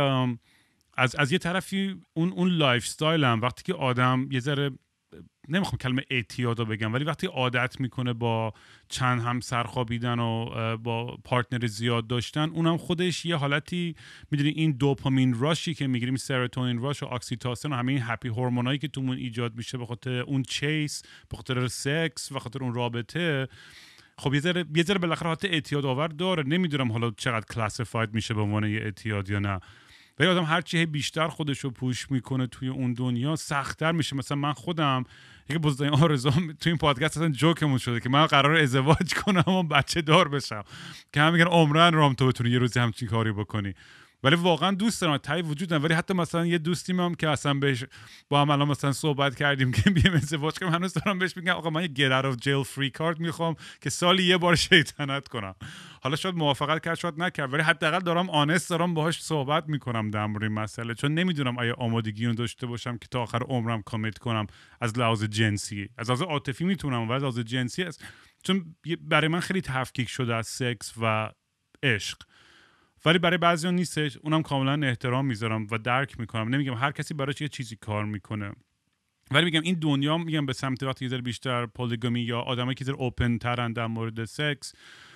از از یه طرفی اون اون لایف استایل هم وقتی که آدم یه ذره نمیخوام کلمه اعتیاد رو بگم، ولی وقتی عادت میکنه با چند همسر خوابیدن و با پارتنر زیاد داشتن، اونم خودش یه حالتی میدونی این دوپامین راشی که میگیریم، سروتونین راش و اکسیتوسین و همه این هپی هورمونایی که تومون ایجاد میشه به خاطر اون چیس، به خاطر سکس، به خاطر اون رابطه، خب یه ذره یه ذره بالاخره حالت اعتیاد آور داره. نمیدونم حالا چقدر کلاسیفاید میشه به عنوان یه اعتیاد یا نه، ولی آدم هر چی بیشتر خودش رو پوش میکنه توی اون دنیا سخت‌تر میشه. مثلا من خودم یکی بزرگترین آرزوام توی این پادکست اصلا جوکمون شده که من قرار ازدواج کنم و بچه دار بشم که هم میگن عمرن رام تو بتونی یه روزی همچین کاری بکنی. ولی واقعا دوست دارم، تایی وجود دارم. ولی حتی مثلا یه دوستی هم که اصلا بهش با هم الان مثلا صحبت کردیم که بیام ازدواج کنم، هنوز دارم بهش میگم آقا من یه get out of jail free card میخوام که سالی یه بار شیطنت کنم. حالا شاید موافقت کرد شاید نکرد، ولی حداقل دارم آنست دارم باهاش صحبت میکنم در مورد این مسئله، چون نمیدونم آیا آمادگی رو داشته باشم که تا آخر عمرم کامیت کنم از لحاظ جنسی. از لحاظ عاطفی میتونم ولی از لحاظ جنسی است، چون برای من خیلی تفکیک شده از سکس و عشق. ولی برای بعضیان نیستش، اونم کاملا احترام میذارم و درک میکنم. نمیگم هر کسی براش یه چیزی کار میکنه، ولی میگم این دنیا میگم به سمت وقتی یه بیشتر پولیگامی یا آدمایی که اوپن ترن در مورد سکس،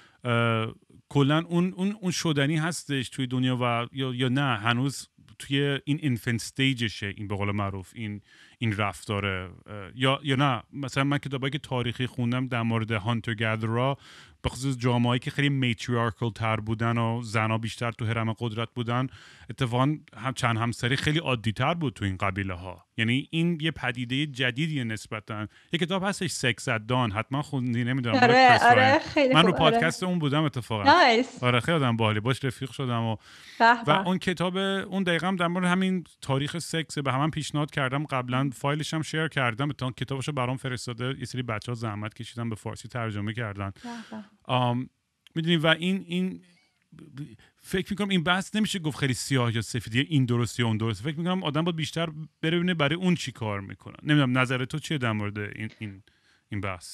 کلا اون اون اون شدنی هستش توی دنیا و یا یا نه هنوز توی این اینفنت استیجشه، این به قول معروف این این رفتاره، یا یا نه مثلا من کتابایی که تاریخی خوندم در مورد هانتر گادررا، به خصوص جامعه‌ای که خیلی میتریارکال تر بودن و زنا بیشتر تو هرم قدرت بودن، اتفاقا هم چند همسری خیلی عادی تر بود تو این قبیله ها. یعنی این یه پدیده جدیدیه نسبتا. یه کتاب هستش سکس ات دان، حتما خوندی، نمیدونم. آره آره من رو پادکست آره. اون بودم اتفاقا. نایس. آره خیلی آدم باحالی، باش رفیق شدم و و اون کتاب اون دقیقاً در مورد همین تاریخ سکس به همون پیشنهاد کردم قبلا، فایلش هم شیر کردم، تا کتابشو برام فرستاده، یه سری بچه‌ها زحمت کشیدن به فارسی ترجمه کردن. میدونی و این این فکر میکنم این بحث نمیشه گفت خیلی سیاه یا سفید، این درست یا اون درست. فکر میکنم آدم باید بیشتر بره ببینه برای اون چی کار میکنه. نمیدونم نظر تو چیه در مورد این این این بحث؟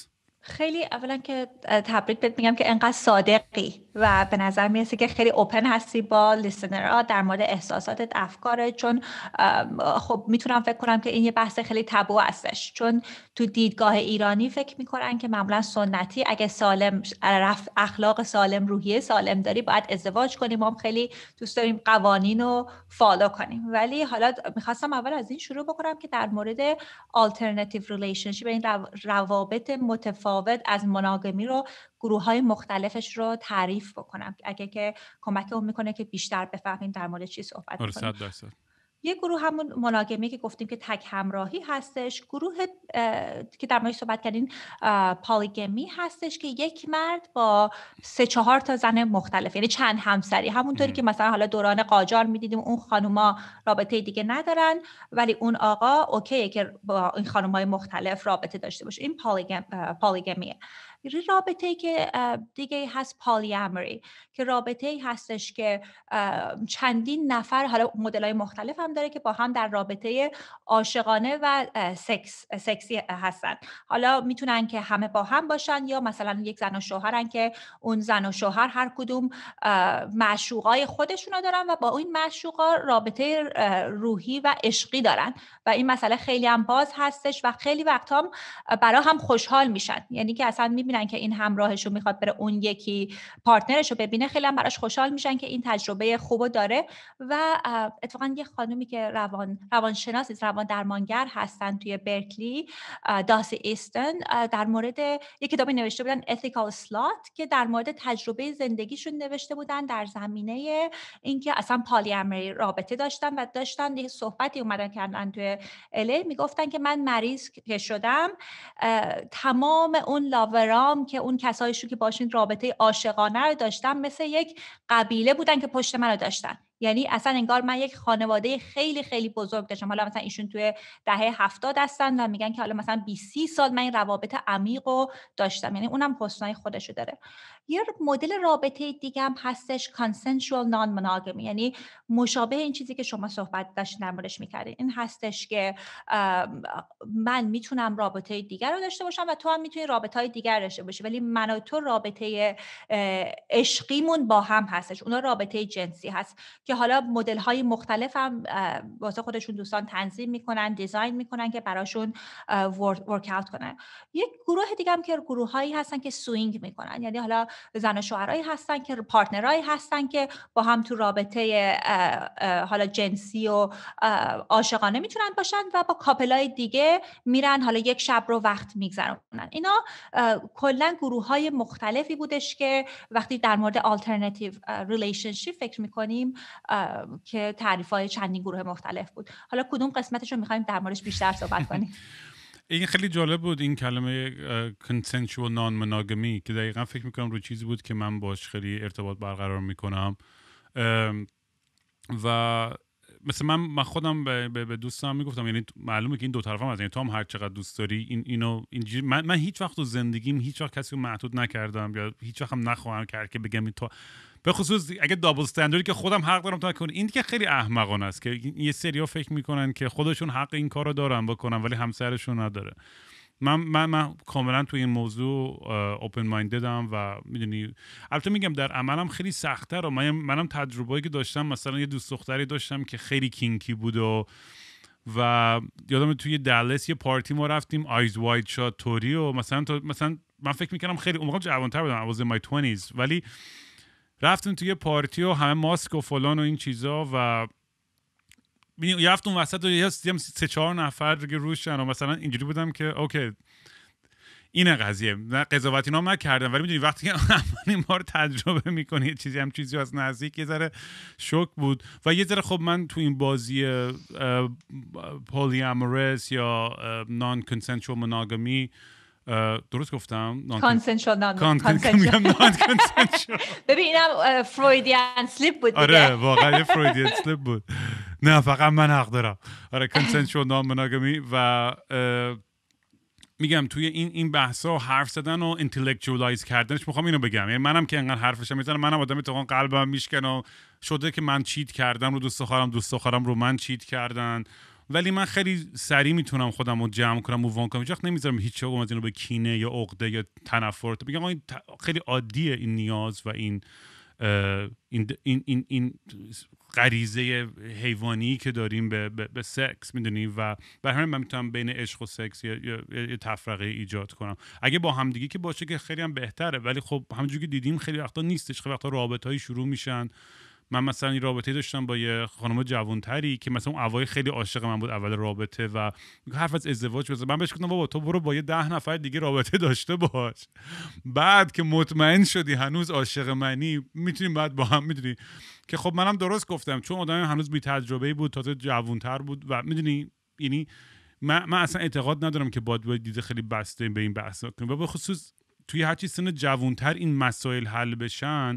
خیلی اولا که تبریک بهت میگم که انقدر صادقی و به نظر میرسه که خیلی اوپن هستی با لیسنرها در مورد احساساتت، افکارت، چون خب میتونم فکر کنم که این یه بحث خیلی تابو هستش، چون تو دیدگاه ایرانی فکر میکنن که معمولا سنتی اگه سالم اخلاق سالم، روحیه سالم داری باید ازدواج کنیم، ما هم خیلی دوست داریم قوانین رو فالو کنیم. ولی حالا میخواستم اول از این شروع بکنم که در مورد alternative relationship، این روابط متفاوت از مناگمی رو، گروه های مختلفش رو تعریف بکنم اگه که کمکمون میکنه که بیشتر بفهمیم در مورد چی صحبت میکنیم. یه گروه همون مناگمی که گفتیم که تک همراهی هستش. گروه که در موردش صحبت کردین پالیگمی هستش که یک مرد با سه چهار تا زن مختلف، یعنی چند همسری، همونطوری م. که مثلا حالا دوران قاجار میدیدیم اون خانوما رابطه دیگه ندارن ولی اون آقا اوکیه که با این خانومای مختلف رابطه داشته باشه. این پالیگم پالیگمیه. رابطه‌ای که دیگه هست پالیامری، که رابطه‌ای هستش که چندین نفر، حالا مدل‌های مختلف هم داره، که با هم در رابطه عاشقانه و سکس سکسی هستن. حالا میتونن که همه با هم باشن یا مثلا یک زن و شوهرن که اون زن و شوهر هر کدوم معشوقای خودشونو دارن و با این معشوقا رابطه روحی و عشقی دارن و این مسئله خیلی هم باز هستش و خیلی وقتا هم برا هم خوشحال میشن، یعنی که اصلا میبینن که این همراهشو میخواد بره اون یکی پارتنرشو ببینه، خیلی هم براش خوشحال میشن که این تجربه خوبو داره. و اتفاقا یه خانومی که روان روانشناسی، روان درمانگر هستن توی برکلی، داسی ایستن، در مورد یک کتابی نوشته بودن Ethical Slot که در مورد تجربه زندگیشون نوشته بودن در زمینه اینکه اصلا پالیامری رابطه داشتن و داشتن یه صحبتی اومدن کردن توی الی، میگفتن که من مریض که شدم تمام اون لاورام که اون کسایشون که باشون رابطه عاشقانه رو داشتم مثل یک قبیله بودن که پشت منو داشتن، یعنی اصلا انگار من یک خانواده خیلی خیلی بزرگ داشتم. حالا مثلا ایشون توی دهه هفتاد هستن و میگن که حالا مثلا بیست سی سال من این روابط عمیقو داشتم، یعنی اونم حسنای خودشو داره. یه مدل رابطه دیگه هم هستش consensual non monogamy، یعنی مشابه این چیزی که شما صحبت داشتین در موردش می‌کردین. این هستش که من میتونم رابطه دیگر رو داشته باشم و تو هم میتونی رابطه‌های دیگر داشته باشی، ولی من و تو رابطه عشقیمون با هم هستش، اونا رابطه جنسی هست که حالا مدل‌های مختلف هم واسه خودشون دوستان تنظیم میکنن، دیزاین میکنن که براشون ورک اوت کنن. یک گروه دیگه هم که گروه‌هایی هستن که سوینگ میکنن، یعنی حالا زن و شوهرایی هستن که پارتنرایی هستن که با هم تو رابطه حالا جنسی و عاشقانه میتونن باشن و با کاپلای دیگه میرن حالا یک شب رو وقت میگذرونن. اینا کلا گروه‌های مختلفی بودش که وقتی در مورد alternative relationship فکر میکنیم که تعریف‌های چندین گروه مختلف بود. حالا کدوم قسمتش رو میخوایم در موردش بیشتر صحبت کنیم؟ این خیلی جالب بود این کلمه consensual non monogamy که دقیقاً فکر میکنم روی چیزی بود که من باش خیلی ارتباط برقرار میکنم و مثلا من من خودم به, به دوستام میگفتم، یعنی معلومه که این دو طرف هم هست، یعنی تو هم هر چقدر دوست داری این اینو اینجوری من, من هیچ وقت تو زندگیم هیچ وقت کسی رو محدود نکردم یا هیچ وقت هم نخواهم کرد که بگم این تو، به خصوص اگه دابل استندردی که خودم حق دارم تا کنم. این که خیلی احمقانه است که یه سری‌ها فکر میکنن که خودشون حق این کارو دارن بکنن ولی همسرشون نداره. من من من کاملا توی این موضوع اوپن ماینددم و میدونی البته میگم در عملم خیلی سخت‌تر. من منم تجربه‌ای که داشتم، مثلا یه دوست دختری داشتم که خیلی کینکی بود و و یادم توی دالاس یه پارتی ما رفتیم آیز واید شات توری و مثلا تو مثلا من فکر می‌کردم خیلی اون موقع جوان‌تر بودم، I was in my twenties، ولی رفتیم توی پارتی و همه ماسک و فلان و این چیزا و یه هفته اون وسط یه سه چهار نفر دیگه روشن و مثلا اینجوری بودم که اوکی اینه قضیه، نه قضاوتی نام نکردم، ولی میدونی وقتی که اولین بار تجربه میکنی یه چیزی هم چیزی از نزدیک یه ذره شوک بود و یه ذره خب من تو این بازی پولیامورس یا نان کنسنشوال مونوگامی درست گفتم؟ کانسنشوال نان کنسنشوال. ببین اینم فرویدیان سلیپ بود دیگه. آره واقعا یه فرویدیان سلیپ بود. نه فقط من حق دارم. آره کنسنشوال نان مونوگامی و میگم توی این این بحثا حرف زدن و اینتלקچوالایز کردنش میخوام اینو بگم، یعنی منم که انقدر حرفشم میزنم، منم آدمی تو قلبم میشکنه و شده که من چیت کردم رو دوست دخترم، دوست دخترم رو من چیت کردن ولی من خیلی سریع میتونم خودم رو جمع کنم، مووان کنم. هیچ وقت نمیذارم هیچ چیزی از اینو به کینه یا عقده یا تنفر. میگم این خیلی عادیه این نیاز و این این این این, این غریزه حیوانی که داریم به, به, به سکس، میدونی، و برای همین من میتونم بین عشق و سکس یه, یه, یه تفرقه ایجاد کنم. اگه با همدیگه که باشه که خیلی هم بهتره، ولی خب همونجوری که دیدیم خیلی وقتا نیستش. خیلی وقتا رابطه‌ای شروع میشن. من مثلا این رابطه داشتم با یه خانم جوانتری که مثلا اون اوایل خیلی عاشق من بود اول رابطه و حرف از ازدواج بزنه. من بهش گفتم بابا تو برو با یه ده نفر دیگه رابطه داشته باش، بعد که مطمئن شدی هنوز عاشق منی میتونیم بعد با هم، میدونی که خب منم درست گفتم، چون آدم هنوز بی تجربه بود، تازه جوانتر بود و میدونی یعنی من من اصلا اعتقاد ندارم که باید دیده خیلی بسته به این بحثا کنیم و به خصوص توی هر چی سن جوانتر این مسائل حل بشن.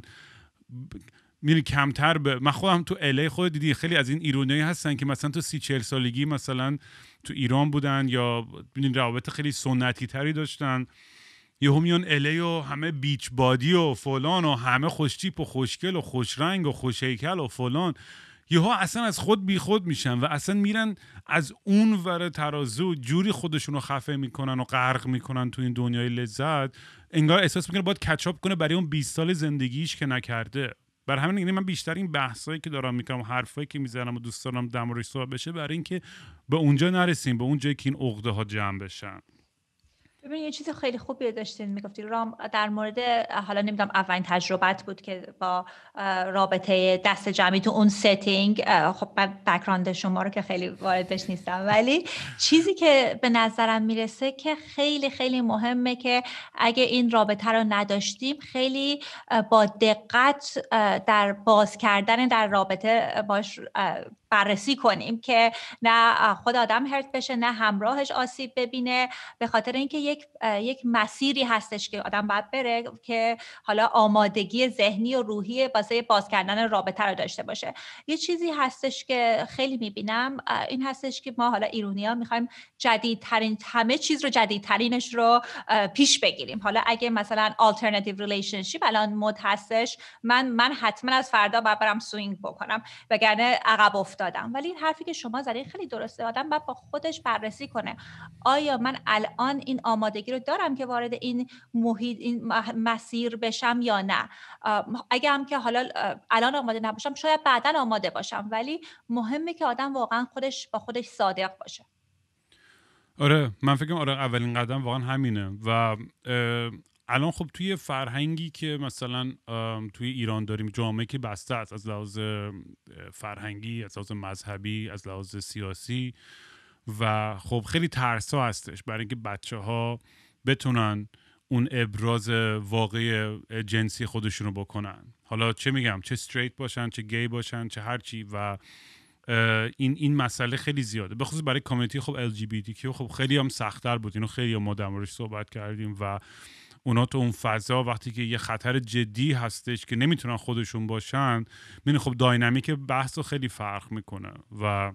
میری کمتر به من خودم تو الی خود دیدی خیلی از این ایرونیایی هستن که مثلا تو سی چهل سالگی مثلا تو ایران بودن یا ببینین روابط خیلی سنتی تری داشتن، یهو میان الی و همه بیچ بادی و فلان و همه خوشتیپ و خوشگل و خوش رنگ و خوش هیکل و فلان، یهو اصلا از خود بی خود میشن و اصلا میرن از اون ور ترازو جوری خودشون رو خفه میکنن و غرق میکنن تو این دنیای لذت، انگار احساس میکنه باید کچاپ کنه برای اون بیست سال زندگیش که نکرده. برای همین یعنی من بیشتر این بحثایی که دارم میکنم، حرفایی که میزنم و دوست دارم در موردش صحبت بشه برای اینکه به اونجا نرسیم، به اون جایی که این عقده ها جمع بشن. ببین یه چیز خیلی خوبی داشتین میگفتی رام در مورد، حالا نمیدونم اولین تجربت بود که با رابطه دست جمعی تو اون ستینگ، خب من بک‌گراند شما رو که خیلی واردش نیستم، ولی چیزی که به نظرم میرسه که خیلی خیلی مهمه که اگه این رابطه رو نداشتیم خیلی با دقت در باز کردن در رابطه باش بررسی کنیم که نه خود آدم هرت بشه نه همراهش آسیب ببینه، به خاطر اینکه یک یک مسیری هستش که آدم باید بره که حالا آمادگی ذهنی و روحی واسه باز کردن رابطه رو داشته باشه. یه چیزی هستش که خیلی میبینم این هستش که ما حالا ایرونی‌ها میخوایم جدیدترین، همه چیز رو جدیدترینش رو پیش بگیریم. حالا اگه مثلا alternative relationship الان مد هستش، من من حتما از فردا باید برم سوینگ بکنم وگرنه عقب افتادم. ولی این حرفی که شما زدین خیلی درسته، آدم باید با خودش بررسی کنه آیا من الان این آمادگی رو دارم که وارد این محیط، این مسیر بشم یا نه. اگه هم که حالا الان آماده نباشم شاید بعداً آماده باشم، ولی مهمه که آدم واقعا خودش با خودش صادق باشه. آره من فکرم آره اولین قدم واقعا همینه و الان خب توی فرهنگی که مثلا توی ایران داریم، جامعه که بسته است از لحاظ فرهنگی، از لحاظ مذهبی، از لحاظ سیاسی و خب خیلی ترسا هستش برای اینکه بچه ها بتونن اون ابراز واقعی جنسی خودشونو بکنن، حالا چه میگم چه استریت باشن چه گی باشن چه هرچی، و این این مسئله خیلی زیاده به خصوص برای کامیونیتی خب ال جی بی تی کیو. خب خیلی هم سخت‌تر بود، اینو خیلی ما در موردش صحبت کردیم و اونا تو اون فضا وقتی که یه خطر جدی هستش که نمیتونن خودشون باشن، میبینی خب داینامیک بحث رو خیلی فرق میکنه و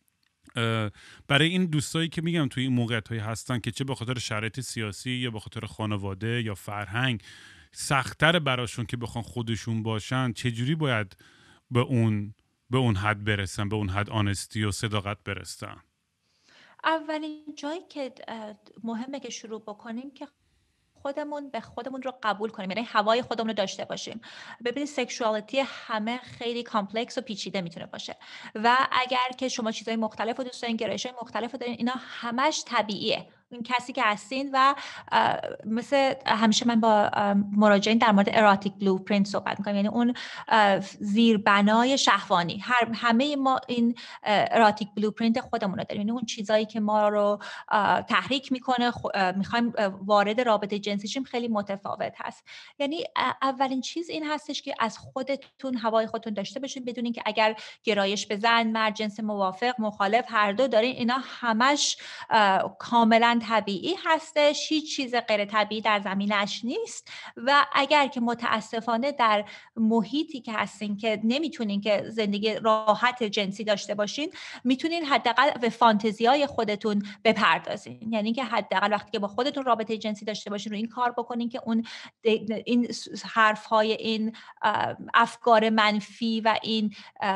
برای این دوستایی که میگم توی این موقعیت‌های هستن که چه به خاطر شرایط سیاسی یا به خاطر خانواده یا فرهنگ سخت‌تر براشون که بخوان خودشون باشن، چجوری باید به اون به اون حد برسن، به اون حد آنستی و صداقت برسن؟ اولین جایی که مهمه که شروع بکنیم که خودمون به خودمون رو قبول کنیم، یعنی هوای خودمون رو داشته باشیم. ببینید سکشوالیتی همه خیلی کامپلکس و پیچیده میتونه باشه و اگر که شما چیزهای مختلف رو دوست دارین، گرایش‌های مختلف رو دارین، اینا همش طبیعیه. این کسی که هستین و مثل همیشه من با مراجعین در مورد اراتیک بلوپرینت صحبت میکنم، یعنی اون زیربنای شهوانی. هر همه ما این اراتیک بلوپرینت خودمون رو داریم، یعنی اون چیزایی که ما رو تحریک میکنه، میخوایم وارد رابطه جنسی شیم خیلی متفاوت هست. یعنی اولین چیز این هستش که از خودتون هوای خودتون داشته باشین، بدونین که اگر گرایش به زن، مرد، جنس موافق، مخالف، هر دو دارین، اینا همش کاملا کاملا طبیعی هستش، هیچ چیز غیر طبیعی در زمینش نیست و اگر که متاسفانه در محیطی که هستین که نمیتونین که زندگی راحت جنسی داشته باشین، میتونین حداقل به فانتزیای خودتون بپردازین. یعنی که حداقل وقتی که با خودتون رابطه جنسی داشته باشین رو این کار بکنین که اون این حرفهای، این افکار منفی و این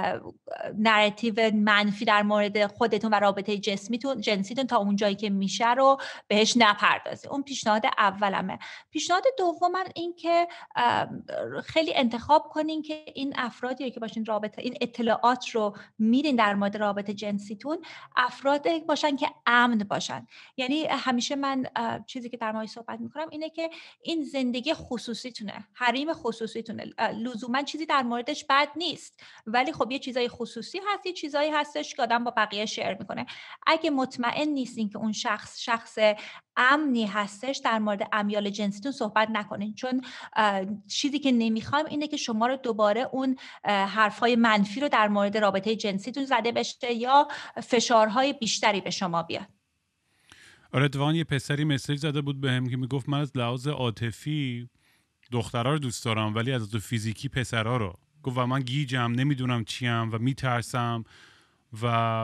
نراتیو منفی در مورد خودتون و رابطه جسمیتون جنسیتون تا اون جایی که میشه رو بهش نپردازین. اون پیشنهاد اولمه. پیشنهاد دومم این که خیلی انتخاب کنین که این افرادی که باشین رابطه این اطلاعات رو میرین در مورد رابطه جنسیتون، افراد باشن که امن باشن. یعنی همیشه من چیزی که در مورد صحبت میکنم اینه که این زندگی خصوصیتونه، حریم خصوصیتونه، لزوما چیزی در موردش بد نیست، ولی خب یه چیزای خصوصی هست، یه چیزایی هستش که آدم با بقیه شیر میکنه. اگه مطمئن نیستین که اون شخص شخص امنی هستش، در مورد امیال جنسیتون صحبت نکنین، چون چیزی که نمیخوایم اینه که شما رو دوباره اون حرفای منفی رو در مورد رابطه جنسیتون زده بشه یا فشارهای بیشتری به شما بیاد. آره، دوان یه پسری مسیج زده بود بهم که میگفت من از لحاظ عاطفی دخترها رو دوست دارم ولی از لحاظ فیزیکی پسرها رو. گفت و من گیجم، نمیدونم چیم و میترسم و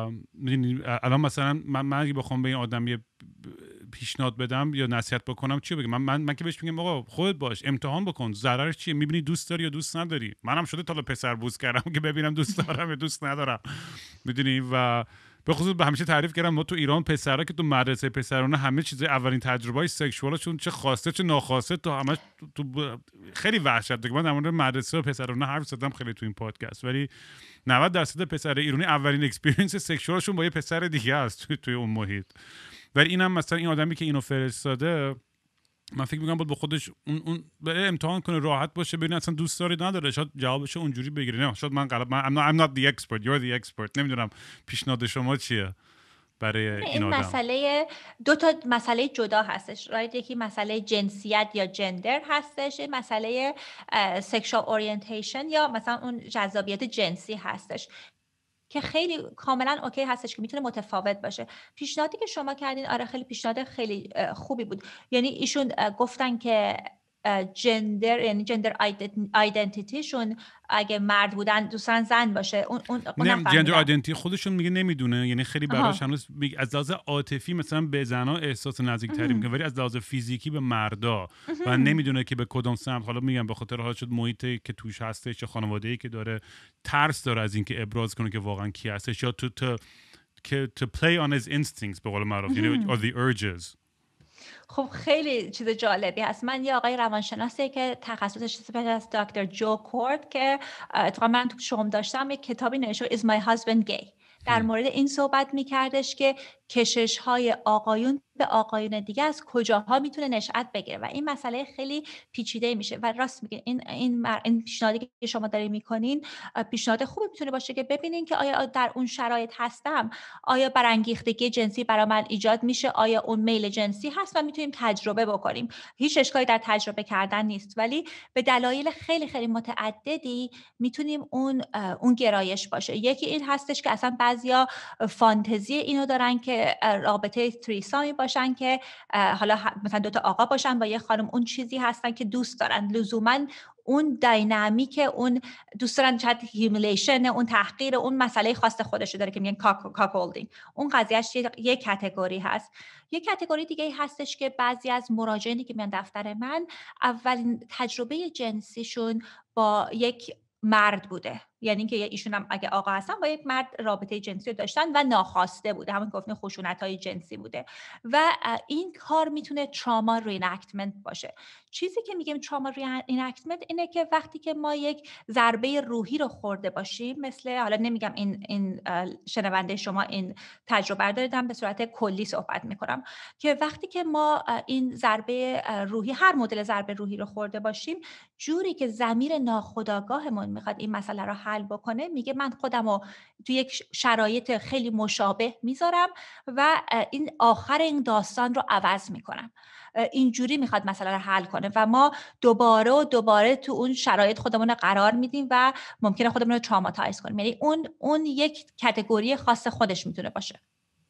الان مثلا من, من اگه بخوام به این آدم یه پیشنهاد بدم یا نصیحت بکنم چی بگم؟ من من, من که بهش میگم آقا خودت باش، امتحان بکن، ضررش چیه؟ میبینی دوست داری یا دوست نداری. منم شده تا پسر بوس کردم که ببینم دوست دارم یا دوست ندارم، میدونی. و به خصوص به همیشه تعریف کردم ما تو ایران پسرا که تو مدرسه پسرانه همه چیز اولین تجربه‌های سکشوالشون چه خواسته چه ناخواسته تو همش تو ب... خیلی وحشت داره. من در مورد مدرسه و پسرانه حرف زدم خیلی تو این پادکست، ولی نود درصد پسر ایرانی اولین اکسپریانس سکشوالشون با یه پسر دیگه است توی, توی اون محیط. ولی اینم مثلا این آدمی که اینو فرستاده، من فکر می‌کنم بود با خودش اون اون بره امتحان کنه، راحت باشه، ببین اصلا دوست داری نداره، شاید جوابش اونجوری بگیره. نه شاید من غلط، من I'm not, I'm not the expert, you're the expert. نمیدونم پیشنهاد شما چیه برای این, این آدم؟ مسئله دو تا مسئله جدا هستش، رایت. یکی مسئله جنسیت یا جندر هستش، این مسئله سکشوال اورینتیشن یا مثلا اون جذابیت جنسی هستش که خیلی کاملا اوکی هستش که میتونه متفاوت باشه. پیشنهادی که شما کردین آره خیلی پیشنهاد خیلی خوبی بود. یعنی ایشون گفتن که جندر یعنی جندر آیدنتیتیشون اگه مرد بودن دوستان زن باشه. اون اون نه جندر آیدنتیتی خودشون میگه نمیدونه، یعنی خیلی براش هنوز از لحاظ عاطفی مثلا به زنا احساس نزدیکتری میکنه ولی از لحاظ فیزیکی به مردا و نمیدونه که به کدوم سمت. حالا میگم به خاطر حال شد محیطی که توش هستش چه خانواده‌ای که داره، ترس داره از اینکه ابراز کنه که واقعا کی هستش یا تو تو که to play on his instincts به قول معروف، یعنی or the urges. خب خیلی چیز جالبی هست. من یه آقای روانشناسی که تخصصش از دکتر جو کورد که اتفاقا من تو شوم داشتم یک کتابی نوشته Is My Husband Gay، در مورد این صحبت میکردش که کشش های آقایون به آقایون دیگه از کجاها میتونه نشأت بگیره و این مسئله خیلی پیچیده میشه. و راست میگه این این این پیشنهادی که شما دارین میکنین پیشنهاد خوبی میتونه باشه که ببینین که آیا در اون شرایط هستم، آیا برانگیختگی جنسی برای من ایجاد میشه، آیا اون میل جنسی هست و میتونیم تجربه بکنیم. هیچ اشکالی در تجربه کردن نیست، ولی به دلایل خیلی خیلی متعددی میتونیم اون اون گرایش باشه. یکی این هستش که اصلا بعضیا فانتزی اینو دارن که رابطه تریسامی باشن که حالا مثلا دوتا آقا باشن با یه خانم، اون چیزی هستن که دوست دارن. لزوماً اون داینامیک، اون دوست دارن چت هیومیلیشن، اون تحقیر، اون مسئله خاص خودش داره که میگن کاک هولدینگ. اون قضیهش یک کاتگوری هست. یک کاتگوری دیگه هستش که بعضی از مراجعینی که میان دفتر من اولین تجربه جنسیشون با یک مرد بوده، یعنی که ایشون هم اگه آقا هستن با یک مرد رابطه جنسی رو داشتن و ناخواسته بوده، همون گفتن خشونت‌های جنسی بوده و این کار میتونه تراما ریناکتمنت باشه. چیزی که میگیم تراما ریناکتمنت اینه که وقتی که ما یک ضربه روحی رو خورده باشیم، مثل حالا نمیگم این این شنونده شما این تجربه دارید، به صورت کلی صحبت میکنم که وقتی که ما این ضربه روحی، هر مدل ضربه روحی رو خورده باشیم، جوری که ضمیر ناخودآگاهمون میخواد این مسئله رو حل بکنه، میگه من خودمو تو یک شرایط خیلی مشابه میذارم و این آخر این داستان رو عوض میکنم. اینجوری میخواد مسئله رو حل کنه و ما دوباره و دوباره تو اون شرایط خودمون رو قرار میدیم و ممکنه خودمون رو تراماتایز کنیم. یعنی اون اون یک کاتگوری خاص خودش میتونه باشه.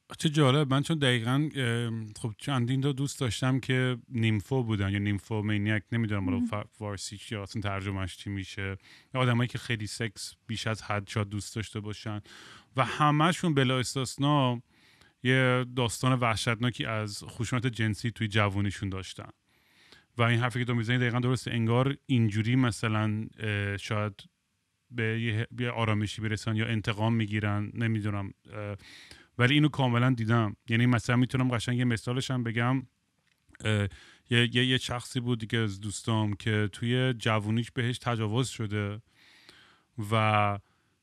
چه جالب. من چون دقیقاً خب چندین تا دوست داشتم که نیمفو بودن یا نیمفو مینیاک، نمیدونم حالا فارسیش یا اصلا ترجمهش چی میشه، آدمایی که خیلی سکس بیش از حد شاید دوست داشته باشن و همه‌شون بلا استثنا یه داستان وحشتناکی از خشونت جنسی توی جوانیشون داشتن. و این حرفی که تو میزنی دقیقاً درسته. انگار اینجوری مثلا شاید به یه آرامشی برسن یا انتقام میگیرن، نمیدونم، ولی اینو کاملا دیدم. یعنی مثلا میتونم قشنگ یه مثالش هم بگم. یه یه شخصی بود دیگه از دوستام که توی جوونیش بهش تجاوز شده و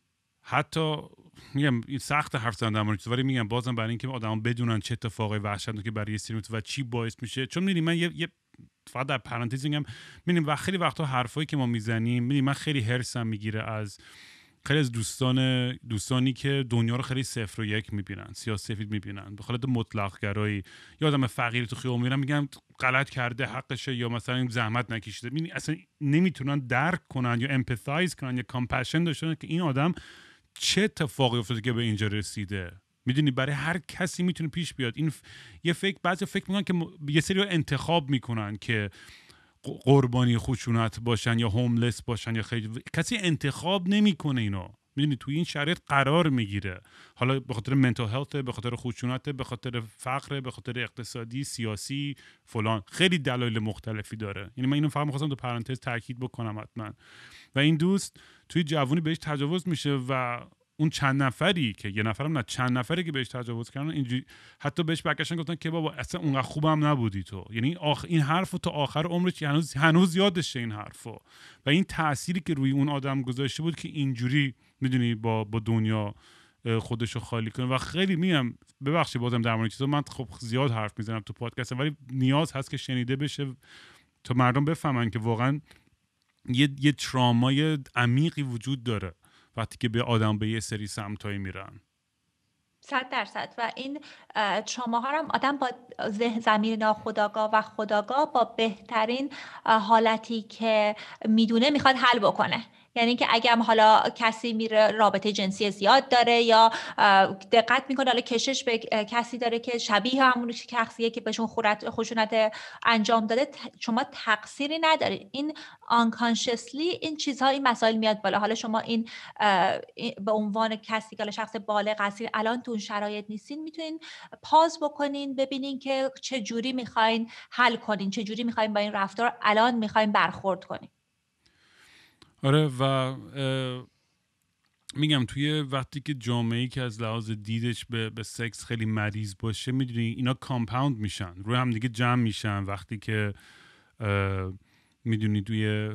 حتی میگم این سخت حرف زدن در موردش، ولی میگم بازم برای اینکه آدما بدونن چه اتفاقی وحشتناکی برای سری و چی باعث میشه. چون میدونی من یه, یه فقط در پرانتز میگم، میدونی و خیلی وقتا حرفایی که ما میزنیم، میدونی من خیلی هرسم میگیره از خیلی از دوستان دوستانی که دنیا رو خیلی صفر و یک میبینن، سیاه‌سفید میبینن، به خاطر مطلق گرایی. یا آدم فقیر تو خیابون میرن میگن غلط کرده حقشه، یا مثلا زحمت نکشیده. میدونی اصلا نمیتونن درک کنن یا امپاتایز کنن یا کامپشن داشته باشن که این آدم چه اتفاقی افتاده که به اینجا رسیده. میدونی برای هر کسی میتونه پیش بیاد. این ف... یه فکر بعضی فکر میکنن که م... یه سری انتخاب میکنن که قربانی خشونت باشن یا هوملس باشن یا خیلی کسی انتخاب نمیکنه اینو. میدونی توی این شرایط قرار میگیره، حالا به خاطر منتال هلت، به خاطر خشونت، به خاطر فقر، به خاطر اقتصادی، سیاسی، فلان، خیلی دلایل مختلفی داره. یعنی من اینو فقط می‌خواستم تو پرانتز تاکید بکنم حتما. و این دوست توی جوونی بهش تجاوز میشه و اون چند نفری که یه نفرم نه چند نفری که بهش تجاوز کردن اینجوری حتی بهش برگشتن گفتن که بابا اصلا اونقدر خوبم نبودی تو. یعنی آخ... این حرفو تا آخر عمرش هنوز هنوز یادشه این حرفو و این تأثیری که روی اون آدم گذاشته بود که اینجوری میدونی با با دنیا خودشو خالی کنه. و خیلی میگم ببخشید بازم در مورد چیزا من خب زیاد حرف میزنم تو پادکست، ولی نیاز هست که شنیده بشه تا مردم بفهمن که واقعا یه یه ترامای عمیقی وجود داره وقتی که به آدم به یه سری سمتایی میرن. صد درصد. و این تراماها هم آدم با ذهن ضمیر ناخودآگاه و خودآگاه با بهترین حالتی که میدونه میخواد حل بکنه. یعنی که اگه هم حالا کسی میره رابطه جنسی زیاد داره یا دقت میکنه حالا کشش به کسی داره که شبیه همون شخصیه که بهشون خشونت انجام داده، شما تقصیری نداری. این unconsciously این چیزها، این مسائل میاد بالا. حالا شما این به عنوان کسی که شخص بالغ هستین، الان تو اون شرایط نیستین، میتونین پاز بکنین ببینین که چه جوری میخواین حل کنین، چه جوری میخواین با این رفتار الان میخواین برخورد کنین. آره و میگم توی وقتی که جامعه‌ای که از لحاظ دیدش به, به سکس خیلی مریض باشه، میدونی اینا کامپاوند میشن، روی هم دیگه جمع میشن. وقتی که میدونی توی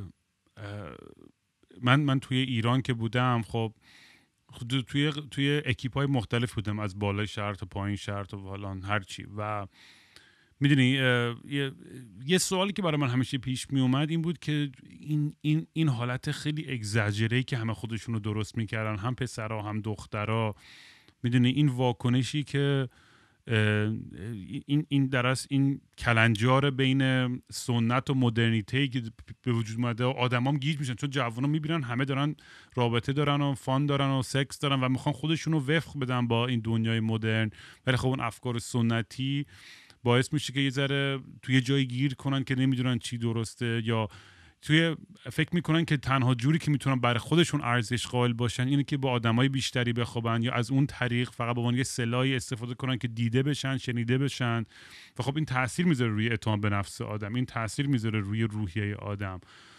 من من توی ایران که بودم، خب توی توی اکیپ‌های مختلف بودم، از بالای شهر تا پایین شهر تا فلان هر چی. و میدونی یه،, یه سوالی که برای من همیشه پیش می اومد این بود که این این این حالت خیلی اگزاجری که همه خودشون رو درست میکردن، هم پسرها هم دخترها، میدونی این واکنشی که این این درست این کلنجار بین سنت و مدرنیته که به وجود اومده و آدمام گیج میشن، چون جوونا میبینن همه دارن رابطه دارن و فان دارن و سکس دارن و میخوان خودشون رو وفق بدن با این دنیای مدرن، ولی خب اون افکار سنتی باعث میشه که یه ذره توی جایی گیر کنن که نمیدونن چی درسته، یا توی فکر میکنن که تنها جوری که میتونن برای خودشون ارزش قائل باشن اینه که با آدمای بیشتری بخوابن یا از اون طریق فقط به عنوان یه سلاحی استفاده کنن که دیده بشن، شنیده بشن. و خب این تاثیر میذاره روی اعتماد به نفس آدم، این تاثیر میذاره روی روحیه آدم.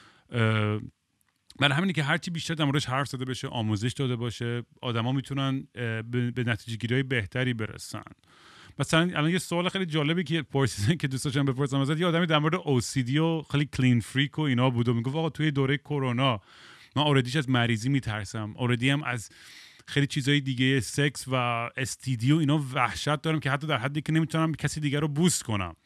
برای همینه که هرچی بیشتر در موردش حرف زده بشه، آموزش داده باشه، آدما میتونن به نتیجه گیری‌های بهتری برسن. مثلا الان یه سوال خیلی جالبی که پرسیدن که دوست داشتم بپرسم ازت، یه آدمی در مورد او سی دی و خیلی کلین فریک و اینا بود و میگفت آقا توی دوره کرونا من اوردیش از مریضی میترسم، اوردی هم از خیلی چیزای دیگه، سکس و اس تی دی و اینا وحشت دارم که حتی در حدی که نمیتونم کسی دیگر رو بوست کنم.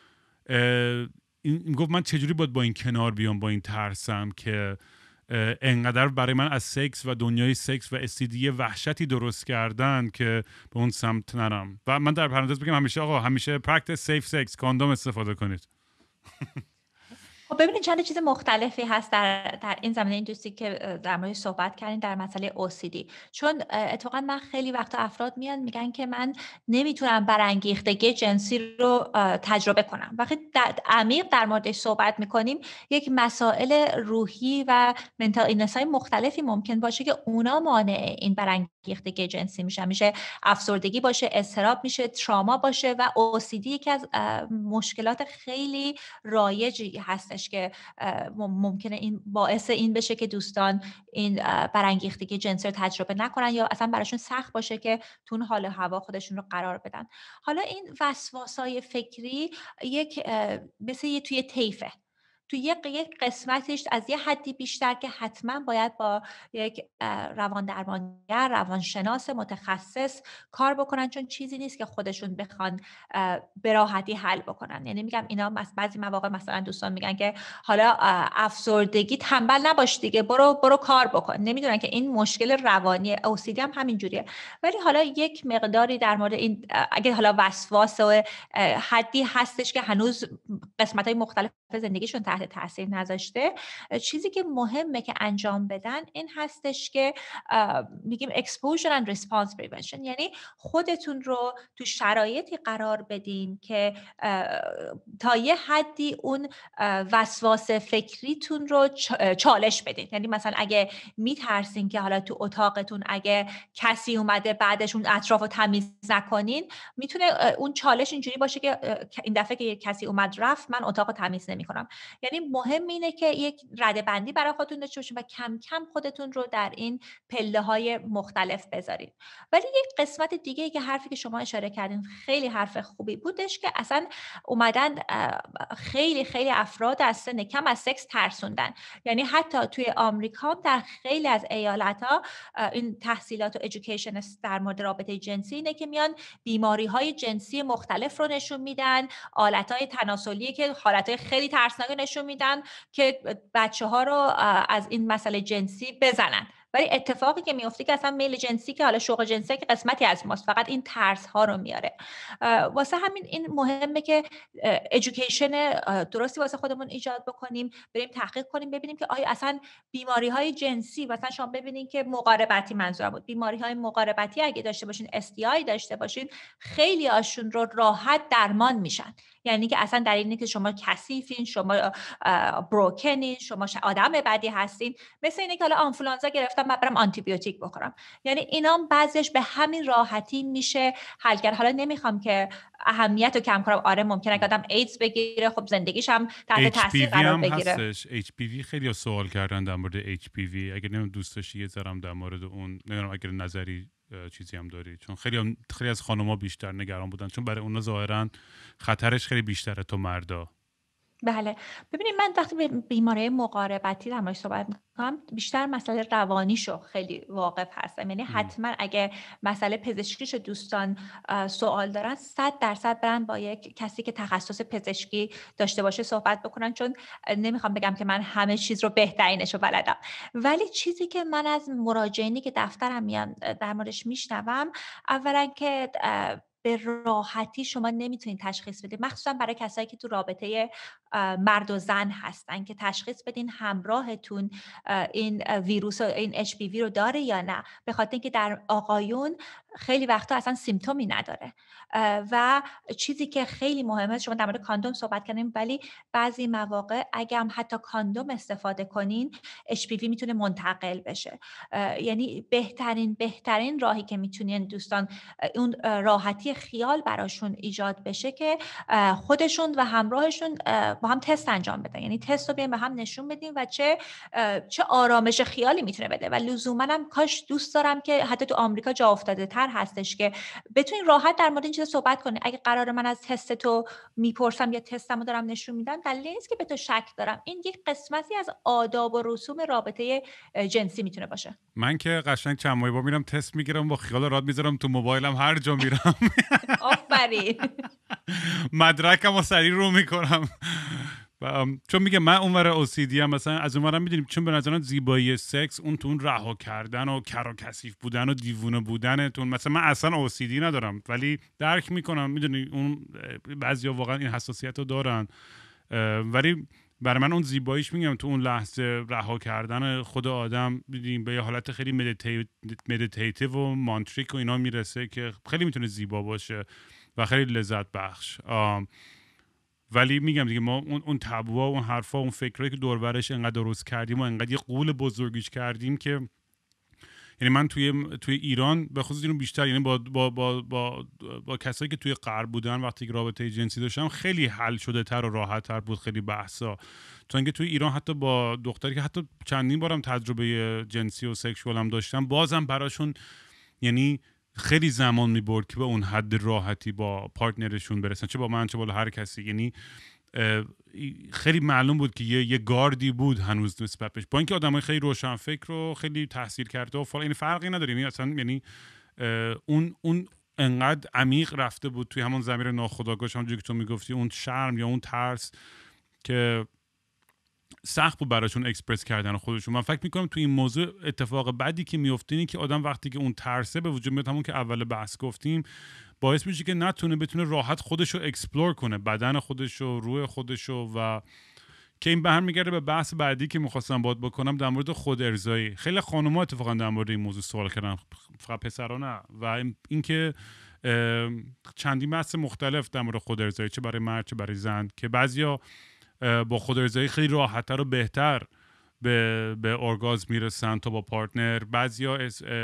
این گفت من چجوری باید با این کنار بیام، با این ترسم که انقدر برای من از سکس و دنیای سکس و استیدی وحشتی درست کردن که به اون سمت نرم. و من در پرانتز بگم همیشه آقا همیشه پرکتیس سیف سکس، کاندوم استفاده کنید. خب ببینید چند چیز مختلفی هست در در این زمینه، این دوستی که در موردش صحبت کردین در مسئله او سی دی. چون اتفاقا من خیلی وقتا افراد میان میگن که من نمیتونم برانگیختگی جنسی رو تجربه کنم. وقتی در عمیق در موردش صحبت میکنیم، یک مسائل روحی و منتال ایلنس‌های مختلفی ممکن باشه که اونا مانع این برانگیختگی جنسی میشن. میشه افسردگی باشه، اضطراب میشه، تراما باشه و او سی دی یکی از مشکلات خیلی رایجی هستش که ممکنه این باعث این بشه که دوستان این برانگیختگی جنسی رو تجربه نکنن یا اصلا براشون سخت باشه که تو اون حال و هوا خودشون رو قرار بدن. حالا این وسواسای فکری یک مثل توی طیفه، تو یک قسمتش از یه حدی بیشتر که حتما باید با یک روان درمانگر، روانشناس متخصص کار بکنن، چون چیزی نیست که خودشون بخوان به راحتی حل بکنن. یعنی میگم اینا بعضی مواقع مثلا دوستان میگن که حالا افسردگی تنبل نباش دیگه، برو برو کار بکن. نمیدونن که این مشکل روانی او سی دی هم همین جوریه. ولی حالا یک مقداری در مورد این اگه حالا وسواس و حدی هستش که هنوز قسمت‌های مختلف زندگیشون تحت تاثیر نذاشته، چیزی که مهمه که انجام بدن این هستش که میگیم exposure and response prevention، یعنی خودتون رو تو شرایطی قرار بدین که تا یه حدی اون وسواس فکریتون رو چالش بدین. یعنی مثلا اگه میترسین که حالا تو اتاقتون اگه کسی اومده بعدش اون اطراف رو تمیز نکنین، میتونه اون چالش اینجوری باشه که این دفعه که کسی اومد رفت من اتاق رو تمیز نمی‌کنم. یعنی مهم اینه که یک ردبندی برای خودتون داشته باشین و کم کم خودتون رو در این پله‌های مختلف بذارین. ولی یک قسمت دیگه که حرفی که شما اشاره کردین خیلی حرف خوبی بودش که اصلا اومدن خیلی خیلی افراد از سن کم از سکس ترسوندن. یعنی حتی توی آمریکا در خیلی از ایالت‌ها این تحصیلات و ادویکیشن در مورد رابطه جنسی اینه که میان بیماری‌های جنسی مختلف رو نشون میدن، آلت‌های تناسلی که حالت‌های خیلی ترسناک نشون میدن که بچه‌ها رو از این مسئله جنسی بزنن. ولی اتفاقی که میفته که اصلا میل جنسی که حالا شوق جنسی که قسمتی از ماست، فقط این ترس ها رو میاره. واسه همین این مهمه که ادویکیشن درستی واسه خودمون ایجاد بکنیم، بریم تحقیق کنیم ببینیم که آیا اصلا بیماری های جنسی، مثلا شما ببینید که مقاربتی منظورم بود، بیماری های مقاربتی اگه داشته باشین، اس تی آی داشته باشین، خیلی هاشون رو راحت درمان میشن. یعنی که اصلا در اینه که شما کثیفین، شما بروکنین، شما آدم بدی هستین، مثل اینه که حالا آنفولانزا گرفتم من برم آنتی بیوتیک بخورم. یعنی اینا بعضیش به همین راحتی میشه حل کرد. حالا نمیخوام که اهمیت رو کم کنم، آره ممکنه که آدم ایدز بگیره، خب زندگیش هم تحت تاثیر قرار بگیره. هستش اچ پی وی خیلی سوال کردن در مورد اچ پی وی، اگه نمیدونم دوست داشتی یه ذرم در مورد اون، نمیدونم اگه نظری چیزی هم داری، چون خیلی هم خیلی از خانم‌ها بیشتر نگران بودن چون برای اونها ظاهرا خطرش خیلی بیشتره تا مردا. بله ببینید، من وقتی به بیماری مقاربتی در موردش صحبت می‌کنم بیشتر مسئله روانیشو خیلی واقف هستم. یعنی حتما اگه مسئله پزشکیش دوستان سوال دارن صد درصد برن با یک کسی که تخصص پزشکی داشته باشه صحبت بکنن، چون نمیخوام بگم که من همه چیز رو بهترینشو بلدم، ولی چیزی که من از مراجعینی که دفترم میان در موردش میشنوم، اولا که به راحتی شما نمیتونید تشخیص بدید، مخصوصا برای کسایی که تو رابطه مرد و زن هستن، که تشخیص بدین همراهتون این ویروس و این اچ پی وی رو داره یا نه، به خاطر اینکه در آقایون خیلی وقتا اصلا سیمتومی نداره. و چیزی که خیلی مهمه، شما در مورد کاندوم صحبت کردیم، ولی بعضی مواقع اگه هم حتی کاندوم استفاده کنین اچ پی وی میتونه منتقل بشه. یعنی بهترین بهترین راهی که میتونین دوستان اون راحتی خیال براشون ایجاد بشه که خودشون و همراهشون با هم تست انجام بدن. یعنی تست رو بیایم به هم نشون بدیم و چه چه آرامش خیالی میتونه بده. و لزوما هم کاش دوست دارم که حتی تو آمریکا جا افتاده تر هستش که بتونین راحت در مورد این چیزا صحبت کنین. اگه قراره من از تست تو میپرسم یا تستمو دارم نشون میدم، دلیلی نیست که به تو شک دارم. این یک قسمتی از آداب و رسوم رابطه جنسی میتونه باشه. من که قشنگ چند ماه با میرم تست میگیرم، با خیال راحت میذارم تو موبایلم هر جا میرم. آفرین. مدرکمو سریع رو میکنم. چون میگه من اونور او سی دی هم مثلا از اونورم میدونیم، چون به نظرم زیبایی سکس اون تو اون رها کردن و کر و کثیف بودن و دیوونه بودنتون، مثلا من اصلا او سی دی ندارم ولی درک میکنم، میدونی اون بعضیا واقعا این حساسیت رو دارن، ولی برای من اون زیباییش میگم تو اون لحظه رها کردن خود آدم دیدیم به یه حالت خیلی مدیتیتیو و مانتریک و اینا میرسه که خیلی میتونه زیبا باشه و خیلی لذت بخش. ولی میگم دیگه ما اون اون تابوها، اون حرفا، اون فکرایی که دور برش انقدر درست کردیم و انقدر یه قول بزرگیش کردیم که یعنی من توی توی ایران به خصوص اینو بیشتر، یعنی با با با با, با کسایی که توی غرب بودن وقتی که رابطه جنسی داشتم خیلی حل شده تر و راحت تر بود خیلی بحثا. تو اینکه توی ایران حتی با دختری که حتی چندین بارم تجربه جنسی و سکشوال هم داشتم بازم براشون یعنی خیلی زمان میبرد که به اون حد راحتی با پارتنرشون برسن، چه با من چه با هر کسی. یعنی خیلی معلوم بود که یه یه گاردی بود هنوز نسبت بهش، با اینکه آدمای خیلی روشن فکر و خیلی تحصیل کرده و فلان، یعنی فرقی نداره. یعنی اصلا یعنی اون اون انقدر عمیق رفته بود توی همون ضمیر ناخودآگاهش، همونجوری که تو میگفتی، اون شرم یا اون ترس که سخت بود براشون اکسپرس کردن خودشون. من فکر میکنم توی این موضوع اتفاق بعدی که میفته اینه که آدم وقتی که اون ترسه به وجود میاد، همون که اول بحث گفتیم، باعث میشه که نتونه بتونه راحت خودشو اکسپلور کنه، بدن خودشو، روح خودشو، و که این به هم میگرده به بحث بعدی که میخواستم باهات بکنم در مورد خود ارضایی. خیلی خانم‌ها اتفاقا در مورد این موضوع سوال کردن، فقط پسرا نه، و اینکه چندین بحث مختلف در مورد خود ارضایی، چه برای مرد چه برای زن، که بعضیا با خود ارضایی خیلی راحت‌تر و بهتر به به اورگازم میرسن تا با پارتنر. بعضیا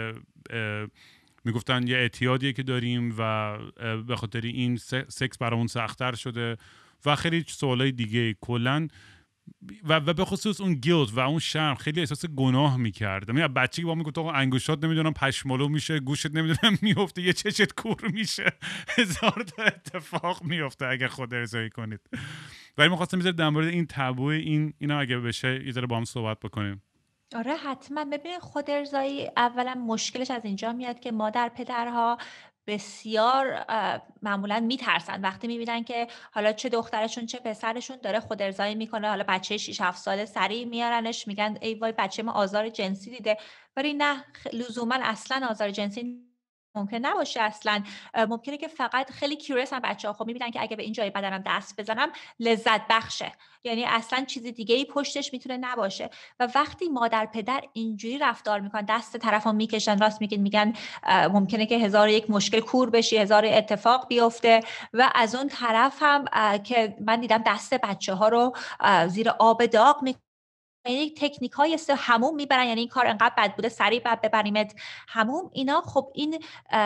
میگفتن یه اعتیادیه که داریم و به خاطر این سکس برامون سخت‌تر شده و خیلی سوالای دیگه. کلاً و و به خصوص اون گیلت و اون شرم خیلی احساس گناه می‌کرد. من بچگی با میگفت آقا انگشتات نمیدونم پشمالو میشه، گوشت نمیدونم میفته، یه چشت کور میشه، هزار تا اتفاق میفته اگه خود ارضایی کنید. ولی می‌خواستم میذارم در مورد این تابو این اینا اگه بشه یه ذره با هم صحبت بکنیم. آره حتما. ببینید خود ارضایی اولا مشکلش از اینجا میاد که مادر پدرها بسیار معمولا میترسن وقتی میبینن که حالا چه دخترشون چه پسرشون داره خود ارضایی میکنه. حالا بچه شش هفت ساله سریع میارنش میگن ای وای بچه ما آزار جنسی دیده، ولی نه، لزوما اصلا آزار جنسی ممکن نباشه. اصلا ممکنه که فقط خیلی کیوریس هم بچه‌ها خب میبینن که اگه به این جای بدنم دست بزنم لذت بخشه، یعنی اصلا چیز دیگه ای پشتش میتونه نباشه. و وقتی مادر پدر اینجوری رفتار میکنن، دست طرفو میکشن، راست میگن، میگن ممکنه که هزار یک مشکل کور بشی، هزار اتفاق بیفته. و از اون طرف هم که من دیدم دست بچه‌ها رو زیر آب داغ می یعنی تکنیک های حموم میبرن، یعنی این کار انقدر بد بوده سریع بعد ببریمت حموم. اینا خب این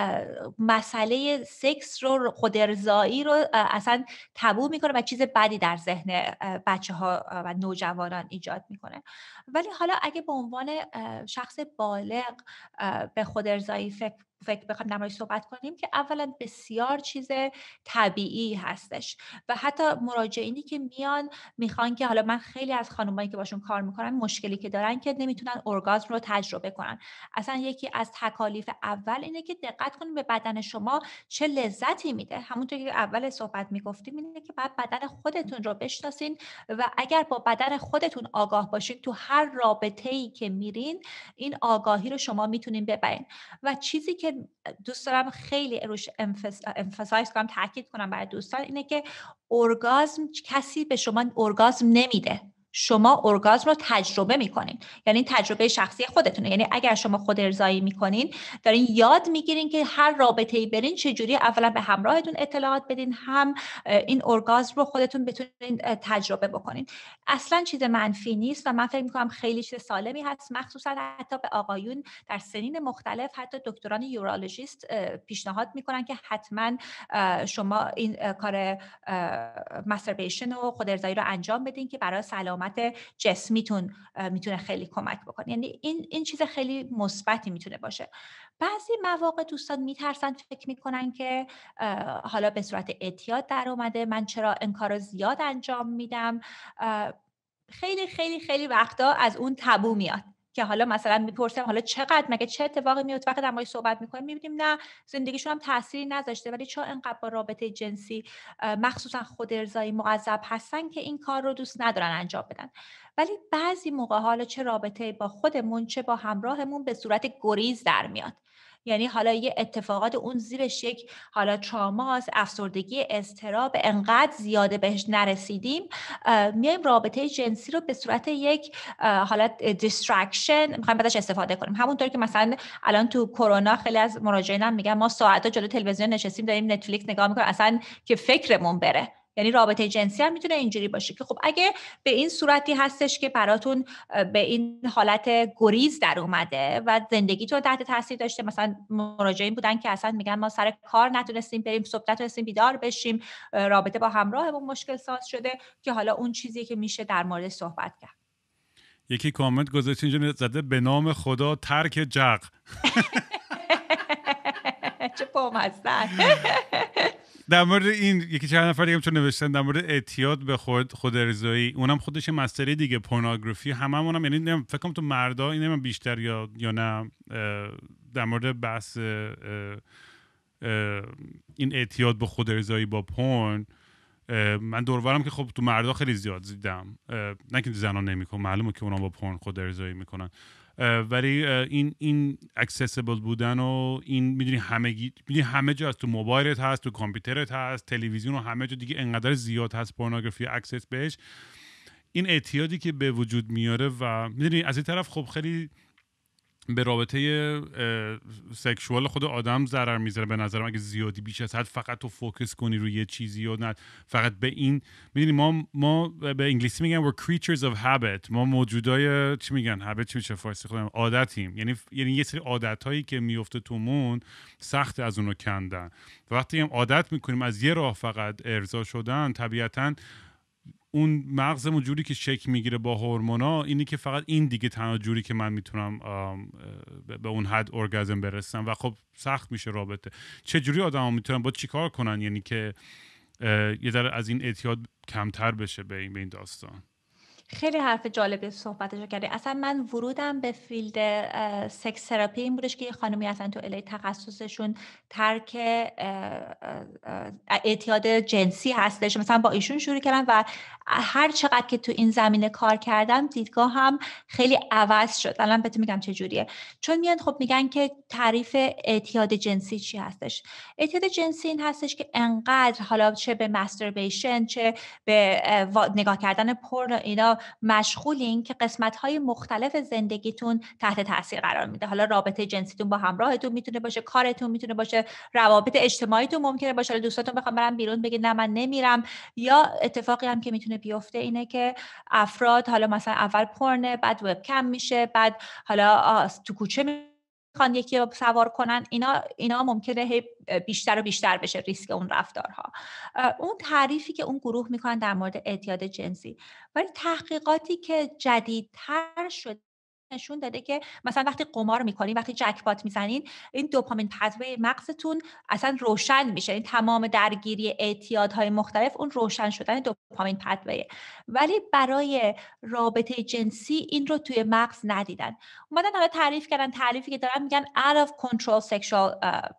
مسئله سکس رو، خود ارضایی رو اصلا تابو میکنه و چیز بدی در ذهن بچه ها و نوجوانان ایجاد میکنه. ولی حالا اگه به عنوان شخص بالغ به خود ارضایی فکر فکر بخوایم نمایش صحبت کنیم، که اولا بسیار چیز طبیعی هستش و حتی مراجعینی که میان میخوان که، حالا من خیلی از خانمایی که باشون کار میکنن مشکلی که دارن که نمیتونن ارگازم رو تجربه کنن. اصلا یکی از تکالیف اول اینه که دقت کنیم به بدن شما چه لذتی میده. همونطور که اول صحبت میگفتیم اینه که بعد بدن خودتون رو بشناسین و اگر با بدن خودتون آگاه باشین تو هر رابطه‌ای که میرین این آگاهی رو شما میتونین ببرین. و چیزی که دوست دارم خیلی روش امفاسایز کنم، تاکید کنم برای دوستان، اینه که ارگازم کسی به شما ارگازم نمیده، شما ارگازم رو تجربه میکنین، یعنی تجربه شخصی خودتونه. یعنی اگر شما خود ارضایی میکنین دارین یاد میگیرین که هر رابطه‌ای برین چجوری اولا به همراهتون اطلاعات بدین، هم این ارگازم رو خودتون بتونین تجربه بکنین. اصلا چیز منفی نیست و من فکر میکنم خیلی چیز سالمی هست، مخصوصا حتی به آقایون در سنین مختلف. حتی دکتران یورولوژیست پیشنهاد میکنن که حتما شما این کار ماستربیشن و خود ارضایی رو انجام بدین که برای سلامت جسمیتون میتونه خیلی کمک بکنه. یعنی این این چیز خیلی مثبتی میتونه باشه. بعضی مواقع دوستان میترسن، فکر میکنن که حالا به صورت اعتیاد در اومده، من چرا این کارو زیاد انجام میدم. خیلی خیلی خیلی وقتا از اون تابو میاد که حالا مثلا میپرسم حالا چقدر، مگه چه اتفاقی میفته؟ وقتی در موردش صحبت میکنیم میبینیم نه، زندگیشون هم تأثیری نذاشته، ولی چون انقدر با رابطه جنسی مخصوصا خود ارضایی معذب هستن که این کار رو دوست ندارن انجام بدن. ولی بعضی موقع حالا چه رابطه با خودمون چه با همراهمون به صورت گریز در میاد. یعنی حالا یه اتفاقات اون زیرش یک حالا تراماست، افسردگی، اضطراب انقدر زیاده بهش نرسیدیم، میایم رابطه جنسی رو به صورت یک حالا دیسترکشن میخوایم ازش استفاده کنیم. همونطور که مثلا الان تو کرونا خیلی از مراجعینم میگن ما ساعتا جلوی تلویزیون نشستیم داریم نتفلیکس نگاه میکنیم اصلا که فکرمون بره. یعنی رابطه جنسی هم میتونه اینجوری باشه که خب اگه به این صورتی هستش که براتون به این حالت گریز در اومده و زندگیتون تحت تاثیر داشته، مثلا مراجعین بودن که اصلا میگن ما سر کار نتونستیم بریم، صبح نتونستیم بیدار بشیم، رابطه با همراهمون مشکل ساز شده، که حالا اون چیزی که میشه در مورد صحبت کرد. یکی کامنت گذاشت اینجا زده به نام خدا ترک جق. چه بامزه. در مورد این یکی چند نفر دیگه چون نوشتن در مورد اعتیاد به خود خودارضایی، اونم خودش مسئله دیگه، پورنوگرافی هممون هم، یعنی فکر کنم تو مردا اینم من بیشتر یا یا نه در مورد بحث اه اه این اعتیاد به خودارضایی با پورن، من دور و برم که خب تو مردا خیلی زیاد دیدم، نه که زنا نمیکنن، معلومه که اونا با پورن خودارضایی میکنن، ولی این این اکسسیبل بودن و این میدونی همه میدونی همه جا هست، تو موبایلت هست، تو کامپیوترت هست، تلویزیون و همه جا دیگه انقدر زیاد هست پورنوگرافی اکسس بهش، این اعتیادی که به وجود میاره و میدونی از این طرف خب خیلی به رابطه سکشوال خود آدم ضرر میذاره به نظرم اگه زیادی بیش از حد فقط تو فوکس کنی روی یه چیزی و نه فقط به این. میدونی ما ما به انگلیسی میگن we're creatures of habit، ما موجودای چی میگن habit، چی میشه فارسی خودم، عادتیم، یعنی یعنی یه سری عادتایی که میفته تومون سخت از اونو کندن و وقتی هم عادت میکنیم از یه راه فقط ارضا شدن، طبیعتاً اون مغزمون جوری که شکل میگیره با هورمونا، اینی که فقط این دیگه تنها جوری که من میتونم به اون حد ارگازم برسم و خب سخت میشه رابطه. چه جوری آدما میتونن با چیکار کنن یعنی که یه ذره از این اعتیاد کمتر بشه به این به این داستان؟ خیلی حرف جالبی صحبتشو کردی. اصلا من ورودم به فیلد سکس تراپی این بودش که یه خانومی اصلا تو الی تخصصشون ترک اعتیاد جنسی هستش، مثلا با ایشون شروع کردم و هر چقدر که تو این زمینه کار کردم دیدگاه هم خیلی عوض شد. الان بهتون میگم چه جوریه. چون میان خب میگن که تعریف اعتیاد جنسی چی هستش. اعتیاد جنسی این هستش که انقدر حالا چه به ماستربیشن چه به نگاه کردن پورن اینا مشغولین که قسمت‌های مختلف زندگیتون تحت تاثیر قرار میده. حالا رابطه جنسیتون با همراهتون میتونه باشه، کارتون میتونه باشه، روابط اجتماعیتون ممکنه باشه، دوستاتون بخوام برن بیرون بگید نه من نمیرم، یا اتفاقی هم که میتونه بیفته اینه که افراد حالا مثلا اول پورن، بعد وبکم میشه، بعد حالا تو کوچه میخوان یکی رو سوار کنن، اینا اینا ممکنه بیشتر و بیشتر بشه ریسک اون رفتارها. اون تعریفی که اون گروه میکنن در مورد اعتیاد جنسی، ولی تحقیقاتی که جدیدتر شده نشون داده که مثلا وقتی قمار میکنین، وقتی جکپات میزنین، این دوپامین پثوی مغزتون اصلا روشن میشه. این تمام درگیری اعتیادهای مختلف اون روشن شدن دوپامین پثویه، ولی برای رابطه جنسی این رو توی مغز ندیدن. اومدن حالا تعریف کردن، تعریفی که دارن میگن out of control sexual uh,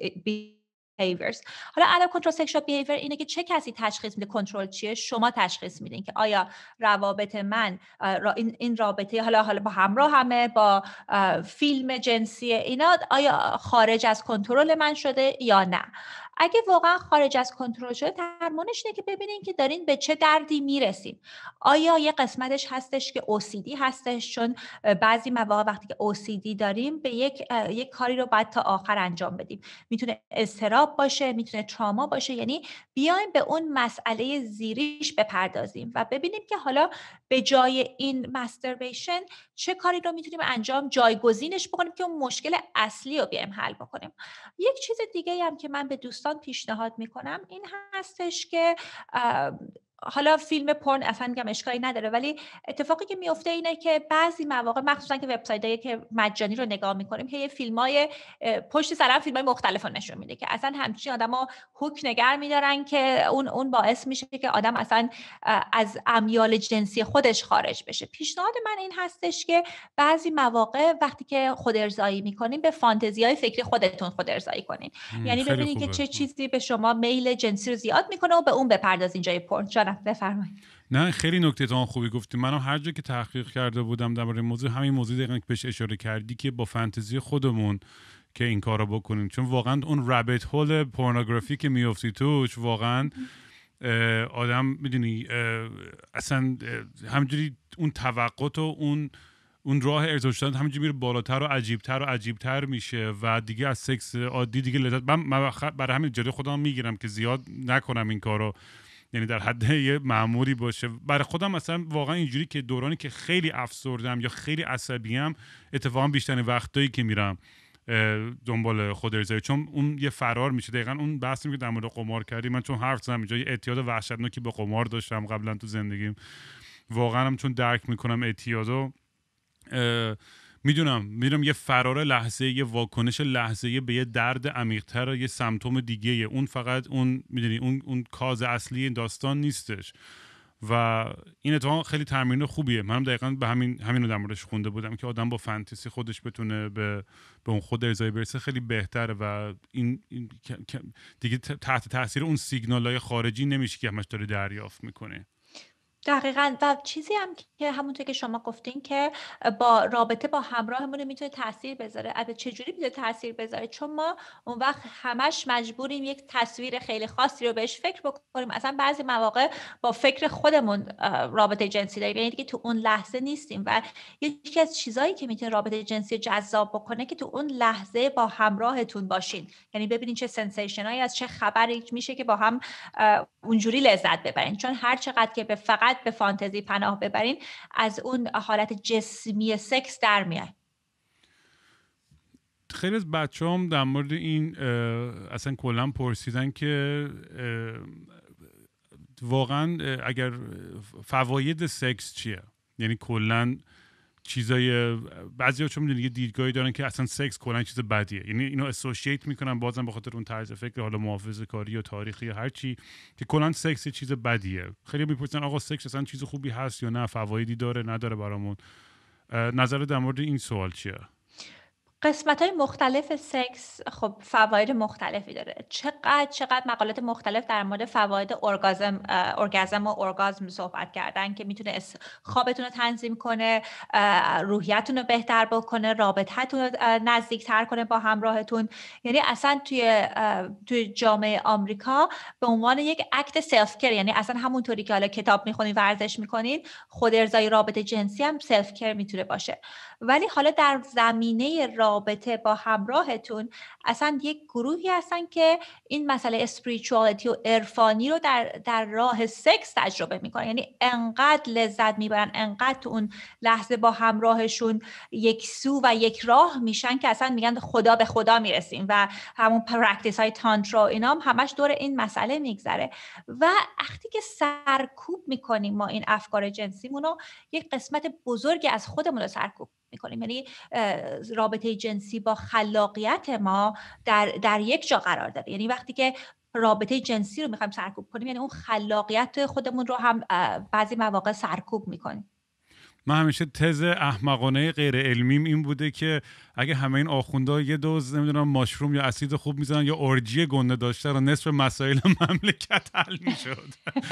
behaviors. حالا out of control sexual behavior اینه که چه کسی تشخیص میده کنترل چیه؟ شما تشخیص میدین که آیا روابط من این این رابطه حالا حالا با همراه همه با فیلم جنسی اینا آیا خارج از کنترل من شده یا نه. اگه واقعا خارج از کنترل شده، درمانش اینه که ببینین که دارین به چه دردی میرسین. آیا یه قسمتش هستش که او سی دی هستش، چون بعضی مواقع وقتی که او سی دی داریم به یک یک کاری رو باید تا آخر انجام بدیم. میتونه اضطراب باشه، میتونه تراما باشه. یعنی بیایم به اون مسئله زیریش بپردازیم و ببینیم که حالا به جای این ماستربیشن چه کاری رو میتونیم انجام جایگزینش بکنیم که اون مشکل اصلی رو بیایم حل بکنیم. یک چیز دیگه هم که من به دوستان پیشنهاد میکنم این هستش که حالا فیلم پورن اصلا میگم اشکالی نداره، ولی اتفاقی که میفته اینه که بعضی مواقع مخصوصا که وبسایتایی که مجانی رو نگاه میکنیم که یه فیلمای پشت سر هم فیلمای مختلف نشون میده که اصلا همچین آدما هوک نگر میدارن که اون اون باعث میشه که آدم اصلا از امیال جنسی خودش خارج بشه. پیشنهاد من این هستش که بعضی مواقع وقتی که خودارضایی میکنین به فانتزیای فکری خودتون خودارضایی کنین. یعنی ببینید که چه چیزی به شما میل جنسی رو زیاد میکنه و به اون بپردازین جای پورن. بفرمایید. نه خیلی نکته تون خوبی گفتی. منم هر جا که تحقیق کرده بودم درباره موضوع همین موضوع دقیقاً که بهش اشاره کردی که با فانتزی خودمون که این کارو بکنیم، چون واقعا اون رابیت هول پورنوگرافی که میافتی توش واقعا آدم میدونی اصلا همجوری اون توقعات و اون اون راه ارتباط شدن همینجوری میره بالاتر و عجیبتر و عجیبتر میشه و دیگه از سکس عادی دیگه لذت من برای همین جلوی خودم میگیرم که زیاد نکنم این کارو، یعنی در حد یه معمولی باشه برای خودم. مثلا واقعا اینجوری که دورانی که خیلی افسردم یا خیلی عصبیم اتفاقا بیشترین وقتایی که میرم دنبال خود ارضایی، چون اون یه فرار میشه. دقیقاً اون بحثی که در مورد قمار کردی، من چون حرف زدم اینجا یه اعتیاد وحشتناکی به قمار داشتم قبلا تو زندگیم، واقعا هم چون درک میکنم اعتیادو، میدونم میدونم یه فرار لحظه، یه واکنش لحظه به یه درد عمیق‌تر، یه سمپتوم دیگه، اون فقط اون میدونی اون اون کاز اصلی این داستان نیستش و این اتفاق خیلی تمرین خوبیه. منم دقیقاً به همین همین رو در موردش خونده بودم که آدم با فانتزی خودش بتونه به به اون خود ارضایی برسه خیلی بهتره و این, این دیگه تحت تاثیر اون سیگنال‌های خارجی نمیشه که همش داره دریافت میکنه. دقیقاً. و چیزی هم که همونطور که شما گفتین که با رابطه با همراهمون میتونه تاثیر بذاره. البته چجوری میتونه تاثیر بذاره؟ چون ما اون وقت همش مجبوریم یک تصویر خیلی خاصی رو بهش فکر بکنیم. اصلا بعضی مواقع با فکر خودمون رابطه جنسی داریم، یعنی دیگه تو اون لحظه نیستیم. و یکی از چیزایی که میتونه رابطه جنسی جذاب بکنه که تو اون لحظه با همراهتون باشین، یعنی ببینین چه سنسیشنایی از چه خبری میشه که با هم اونجوری لذت ببرین. چون هر چقدر که به فقط به فانتزی پناه ببرین از اون حالت جسمی سکس در میای. خیلی از بچه هم در مورد این اصلا کلا پرسیدن که واقعا اگر فواید سکس چیه، یعنی کلا چیزای بعضی‌ها چون میدونی یه دیدگاهی دارن که اصلا سکس کلا چیز بدیه، یعنی اینو اسوسییت میکنن بازم به خاطر اون طرز فکر حالا محافظه‌کاری یا تاریخی یا هر چی که کلا سکس چیز بدیه. خیلی میپرسن آقا سکس اصلا چیز خوبی هست یا نه، فوایدی داره نداره برامون؟ نظر در مورد این سوال چیه؟ قسمت‌های مختلف سکس خب فواید مختلفی داره. چقدر چقدر مقالات مختلف در مورد فواید ارگازم ارگازم و ارگازم صحبت کردن که میتونه خوابتون رو تنظیم کنه، روحیتون رو بهتر بکنه، رابطه‌تون رو نزدیک‌تر کنه با همراهتون. یعنی اصلا توی توی جامعه آمریکا به عنوان یک اکت سلف کیر، یعنی اصلا همونطوری که حالا کتاب میخونین، ورزش میکنین، خود ارضای رابطه جنسی هم سلف کیر میتونه باشه. ولی حالا در زمینه رابطه با همراهتون اصلا یک گروهی هستن که این مسئله اسپریچوالتی و عرفانی رو در در راه سکس تجربه میکنن. یعنی انقدر لذت میبرن، انقدر تو اون لحظه با همراهشون یک سو و یک راه میشن که اصلا میگن خدا به خدا میرسیم. و همون پرکتیس های تانترا اینا هم همش دور این مسئله میگذره. و وقتی که سرکوب میکنیم ما این افکار جنسیمون رو، یک قسمت بزرگی از خودمون رو سرکوب میکنیم. یعنی رابطه جنسی با خلاقیت ما در در یک جا قرار داره. یعنی وقتی که رابطه جنسی رو میخوایم سرکوب کنیم، یعنی اون خلاقیت خودمون رو هم بعضی مواقع سرکوب میکنیم. من همیشه تز احمقانه غیر علمیم این بوده که اگه همه این آخوندها یه دوز نمیدونم ماشروم یا اسید خوب میزنن یا اورجی گنده داشته رو، نصف مسائل مملکت حل میشد.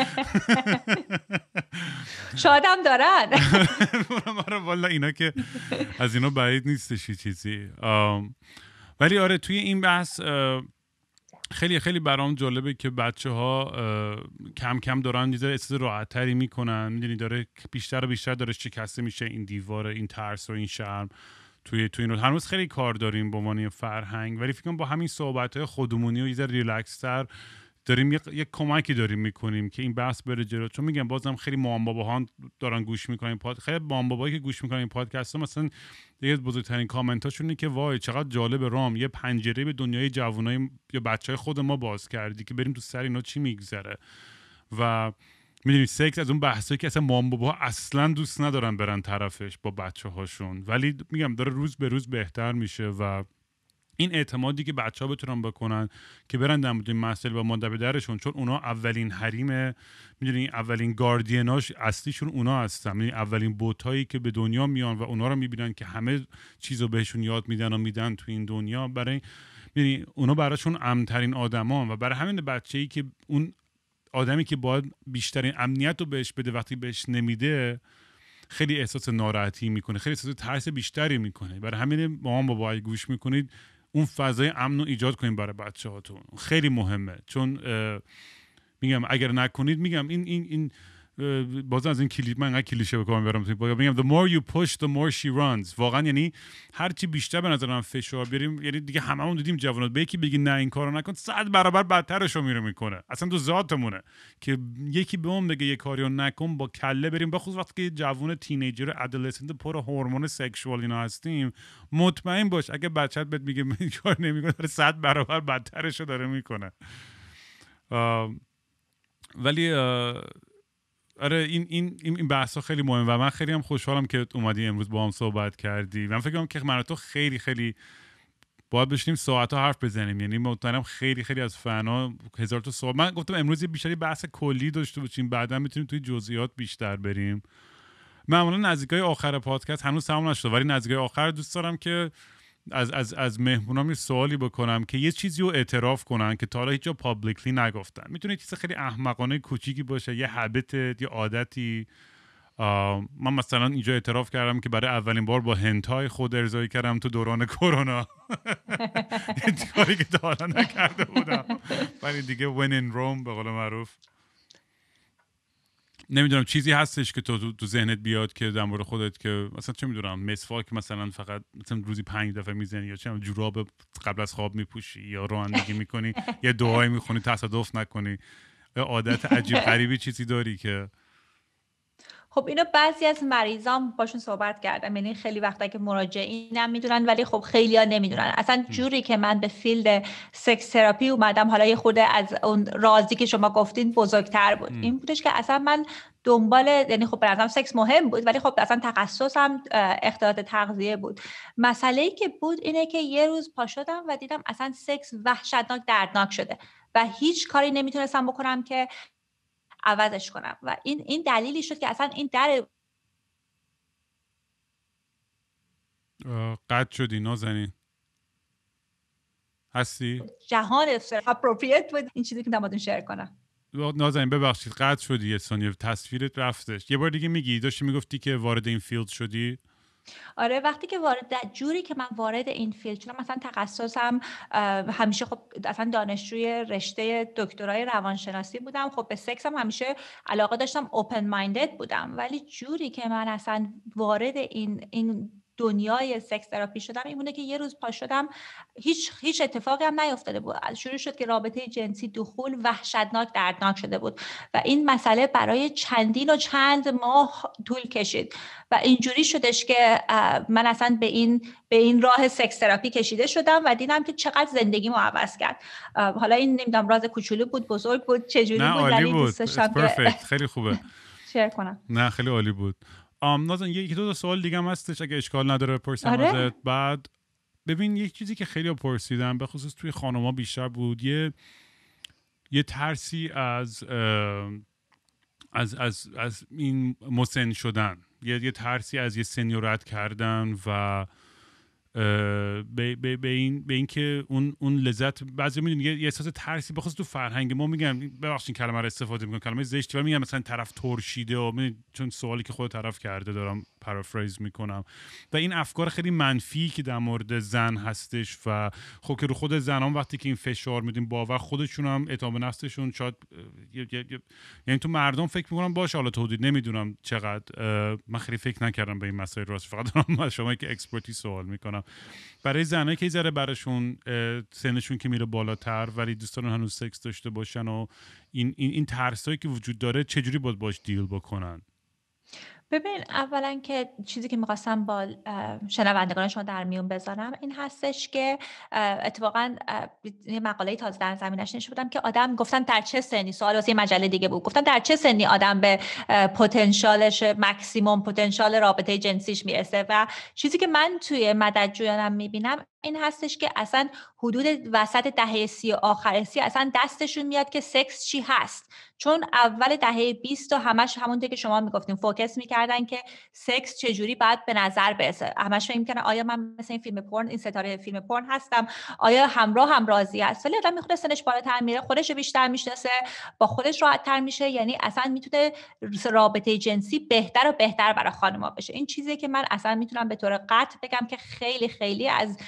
شاید هم دارن. آره والا اینا که از اینا بعید نیستش چیزی. ولی آره توی این بحث خیلی خیلی برام جالبه که بچه ها کم کم دارن یه ذره احساس راحت‌تری میکنن. میدونی داره بیشتر و بیشتر داره شکسته میشه این دیوار، این ترس و این شرم توی توی اینو. هنوز خیلی کار داریم به عنوان فرهنگ، ولی فکر کنم با همین صحبت‌های خودمونی و یه ذره ریلکس‌تر داریم یک یک کمکی داریم میکنیم که این بحث بره جلو. چون میگم بازم خیلی مام باباها دارن گوش میکنن پاد، خیلی مام بابایی که گوش میکنن این پادکست ها مثلا یه بزرگترین کامنتاشون اینه که وای چقدر جالب رام، یه پنجره به دنیای جوانای یا بچهای خود ما باز کردی که بریم تو سر اینا چی میگذره. و میدونی سکس از اون بحثایی که اصلا مام باباها اصلا دوست ندارن برن طرفش با بچه‌هاشون، ولی میگم داره روز به روز بهتر میشه. و این اعتمادی که بچه‌ها بتونن بکنن که برن در مورد این مسئله با مادر پدرشون، چون اونا اولین حریم، میدونی اولین گاردیناش اصلیشون اونا هستن، میدونی اولین بوتایی که به دنیا میان و اونا رو میبینن که همه چیزو بهشون یاد میدن و میدن تو این دنیا. برای میدونی اونا براشون امن‌ترین آدمان و برای همین بچه‌ای که اون آدمی که باید بیشترین امنیت رو بهش بده وقتی بهش نمیده خیلی احساس ناراحتی میکنه، خیلی احساس ترس بیشتری میکنه. برای همین مامان بابا گوش میکنید اون فضای امن رو ایجاد کنین برای بچه‌هاتون. خیلی مهمه، چون میگم اگر نکنید، میگم این این این باز از این کلیپ من انقدر کلیشه بکنم برام تو میگم the more you push the more she runs. واقعا یعنی هر چی بیشتر به نظر من فشار بیاریم، یعنی دیگه هممون دیدیم جوانات به یکی بگی نه این کارو نکن، صد برابر بدترشو میره میکنه. اصلا تو ذاتمونه که یکی به اون بگه یه کاریو نکن با کله بریم. بخصوص وقتی که جوون تینیجر ادولسنت پر هورمون سکشوال اینا هستیم، مطمئن باش اگه بچت بهت میگه این کار نمیکنه، داره صد برابر بدترشو داره میکنه. ولی آره این این این بحثا خیلی مهمه و من خیلی هم خوشحالم که اومدی امروز با هم صحبت کردی. من فکر کنم که من تو خیلی خیلی باید بشینیم ساعت‌ها حرف بزنیم. یعنی مطمئنم خیلی خیلی از فنا هزار تا سوال. من گفتم امروز بیشتر بحث کلی داشته باشیم، بعدا میتونیم توی جزئیات بیشتر بریم. معمولا نزدیکای آخر پادکست هنوز تموم نشده، ولی نزدیکای آخر دوست دارم که از از از مهمونام یه سوالی بکنم که یه چیزی رو اعتراف کنن که تا حالا هیچ جا پابلیکلی نگفتن. میتونه چیز خیلی احمقانه کوچیکی باشه، یه هابیت، یه عادتی. من مثلا اینجا اعتراف کردم که برای اولین بار با هنتای خود ارضایی کردم تو دوران کرونا. یه کاری که تا حالا نکرده بودم، ولی دیگه when in Rome به قول معروف. نمیدونم چیزی هستش که تو تو ذهنت بیاد که در مورد خودت که مثلا چه میدونم مسواک مثلا فقط مثلا روزی پنج دفعه میزنی، یا چه جوراب قبل از خواب میپوشی، یا رانندگی میکنی، یا دعایی میخونی تصادف نکنی، یا عادت عجیب غریبی چیزی داری که خب اینو بعضی از مریضام باشون صحبت کردم، یعنی خیلی وقتا که مراجعینم میدونن ولی خب خیلی‌ها نمیدونن. اصلا جوری که من به فیلد سکس تراپی اومدم، حالا یه خورده از اون رازی که شما گفتین بزرگتر بود. ام. این بودش که اصلا من دنبال، یعنی خب برام سکس مهم بود ولی خب اصلا تخصصم اختلالات تغذیه بود. مسئله‌ای که بود اینه که یه روز پا شدم و دیدم اصلا سکس وحشتناک دردناک شده و هیچ کاری نمیتونستم بکنم که عوضش کنم و این این دلیلی شد که اصلا این در قطع شدی نازنین. هستی؟ جهان اپروپریت بود این چیزی که نمادون شیر کنم. نازنین ببخشید قطع شدی یه ثانیه، تصویرت رفتش. یه بار دیگه میگی، داشتی میگفتی که وارد این فیلد شدی؟ آره وقتی که وارد جوری که من وارد این فیلد شدم، مثلا تخصصم همیشه خب اصلا دانشجوی رشته دکترای روانشناسی بودم، خب به سکسم همیشه علاقه داشتم، اوپن مایندد بودم، ولی جوری که من اصلا وارد این این دنیای سکس تراپی شدم این بوده که یه روز پا شدم هیچ هیچ اتفاقی هم نیفتاده بود. شروع شد که رابطه جنسی دخول وحشتناک دردناک شده بود و این مسئله برای چندین و چند ماه طول کشید و اینجوری شدش که من اصلا به این به این راه سکس تراپی کشیده شدم و دیدم که چقدر زندگیمو عوض کرد. حالا این نمیدونم راز کوچولو بود بزرگ بود چجوری بود، ولی دوست داشتم که خیلی خوبه شیر کنم. نه خیلی عالی بود. ام نازن یکی دو تا سوال دیگه هم هستش اگه اشکال نداره بپرسم آره؟ ازت. بعد ببین یک چیزی که خیلی پرسیدم به خصوص توی خانوما بیشتر بود، یه یه ترسی از از از از این مسن شدن، یه یه ترسی از یه سنیورت کردن و به به به این به این که اون اون لذت بعضی میدونی یه احساس ترسی بخواد تو فرهنگ ما، میگم ببخشید کلمه رو استفاده میکنم، کلمه زشتی ولی میگم مثلا طرف ترشیده و چون سوالی که خود طرف کرده دارم پارافریز میکنم و این افکار خیلی منفی که در مورد زن هستش و خب که رو خود زنان وقتی که این فشار میدیم باور خودشون هم اعتماد به نفسشون شاید یعنی تو مردم فکر میکنم باشه، حالا توضیح نمیدونم چقدر، من خیلی فکر نکردم به این مسائل راست، فقط دارم شما که اکسپرتی سوال میکنم. برای زنایی که ذره براشون سنشون که میره بالاتر ولی دوست دارن هنوز سکس داشته باشن و این این این ترسایی که وجود داره چجوری باید باش دیل بکنن؟ ببین اولا که چیزی که میخواستم با شنوندگان شما در میون بذارم این هستش که اتفاقا یه مقاله تازه در زمینش نشون بودم که آدم گفتن در چه سنی، سوال واسه مجله دیگه بود، گفتن در چه سنی آدم به پتانسیلش ماکسیمم پتانسیل رابطه جنسیش میرسه و چیزی که من توی مددجویانم میبینم این هستش که اصلا حدود وسط دهه سی و آخر سی اصلا دستشون میاد که سکس چی هست، چون اول دهه بیست و همش همونطور که شما میگفتین فوکس میکردن که سکس چجوری باید به نظر برسه، همش فکر میکنن آیا من مثل این فیلم پورن این ستاره فیلم پورن هستم، آیا همراه هم راضی هست، ولی آدم میخواد سنش بالاتر میره خودش بیشتر میشناسه با خودش راحت تر میشه، یعنی اصلا میتونه رابطه جنسی بهتر و بهتر برای خانم‌ها بشه. این چیزی که من اصلا میتونم به طور قطع بگم که خیلی خیلی از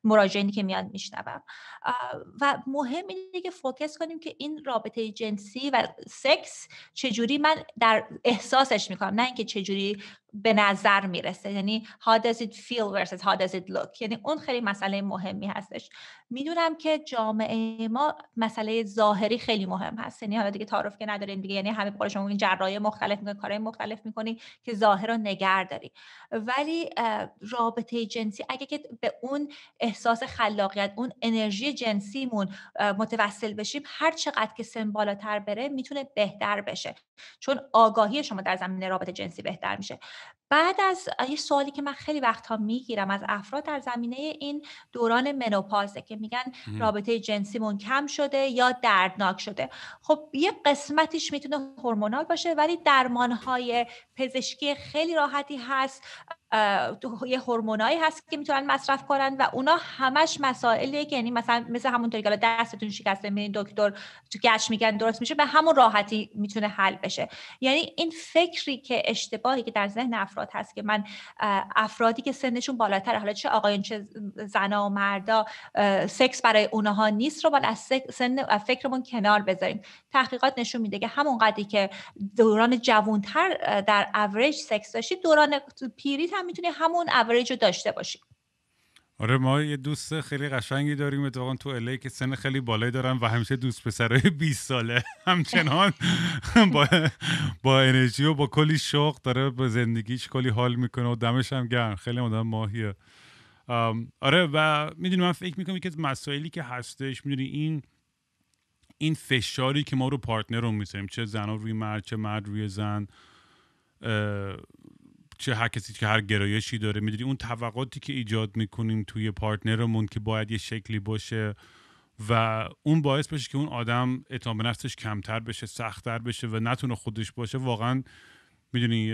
مراجعینی که میاد میشنوم. و مهم اینه که فوکس کنیم که این رابطه جنسی و سکس چجوری من در احساسش میکنم، نه اینکه چجوری به نظر میرسه. یعنی how does it feel versus how does it look. یعنی اون خیلی مسئله مهمی هستش. میدونم که جامعه ما مسئله ظاهری خیلی مهم هست. یعنی حالا دیگه تعارف که نداریم دیگه، یعنی همه بقول شما میگین جراحی مختلف میکنی، کارهای مختلف میکنی که ظاهر رو نگه داری. ولی رابطه جنسی اگه که به اون احساس خلاقیت، اون انرژی جنسیمون متوسل بشیم، هر چقدر که سن بالاتر بره میتونه بهتر بشه، چون آگاهی شما در زمینه رابطه جنسی بهتر میشه. بعد از یه سوالی که من خیلی وقتها میگیرم از افراد در زمینه این دوران منوپازه که میگن ام. رابطه جنسیمون کم شده یا دردناک شده. خب یه قسمتیش میتونه هورمونال باشه، ولی درمانهای پزشکی خیلی راحتی هست، یه هورمونایی هست که میتونن مصرف کنن و اونا همش مسائلیه که یعنی مثلا مثل همونطوری که دستتون شکسته میرین دکتر تو گچ میگن درست میشه، به همون راحتی میتونه حل بشه. یعنی این فکری که اشتباهی که در ذهن افراد هست که من افرادی که سنشون بالاتره، حالا چه آقایون چه زنا و مردا، سکس برای اونها نیست رو باید از سن فکرمون کنار بذاریم. تحقیقات نشون میده که همون قدری که دوران جوانتر در اوریج سکس داشتی، دوران پیری هم میتونی همون اوریج رو داشته باشی. آره، ما یه دوست خیلی قشنگی داریم اتفاقا تو الی که سن خیلی بالایی دارن و همیشه دوست پسرای بیست ساله همچنان با با انرژی و با کلی شوق داره به زندگیش کلی حال میکنه و دمش هم گرم، خیلی آدم ماهیه. آره، و میدونی من فکر میکنم که مسائلی که هستش، میدونی این این فشاری که ما رو پارتنر رو میذاریم، چه زنا روی مرد چه مرد روی زن، چه هر کسی که هر گرایشی داره، میدونی اون توقعاتی که ایجاد میکنیم توی پارتنرمون که باید یه شکلی باشه و اون باعث بشه که اون آدم اعتماد به نفسش کمتر بشه، سخت‌تر بشه و نتونه خودش باشه. واقعا میدونی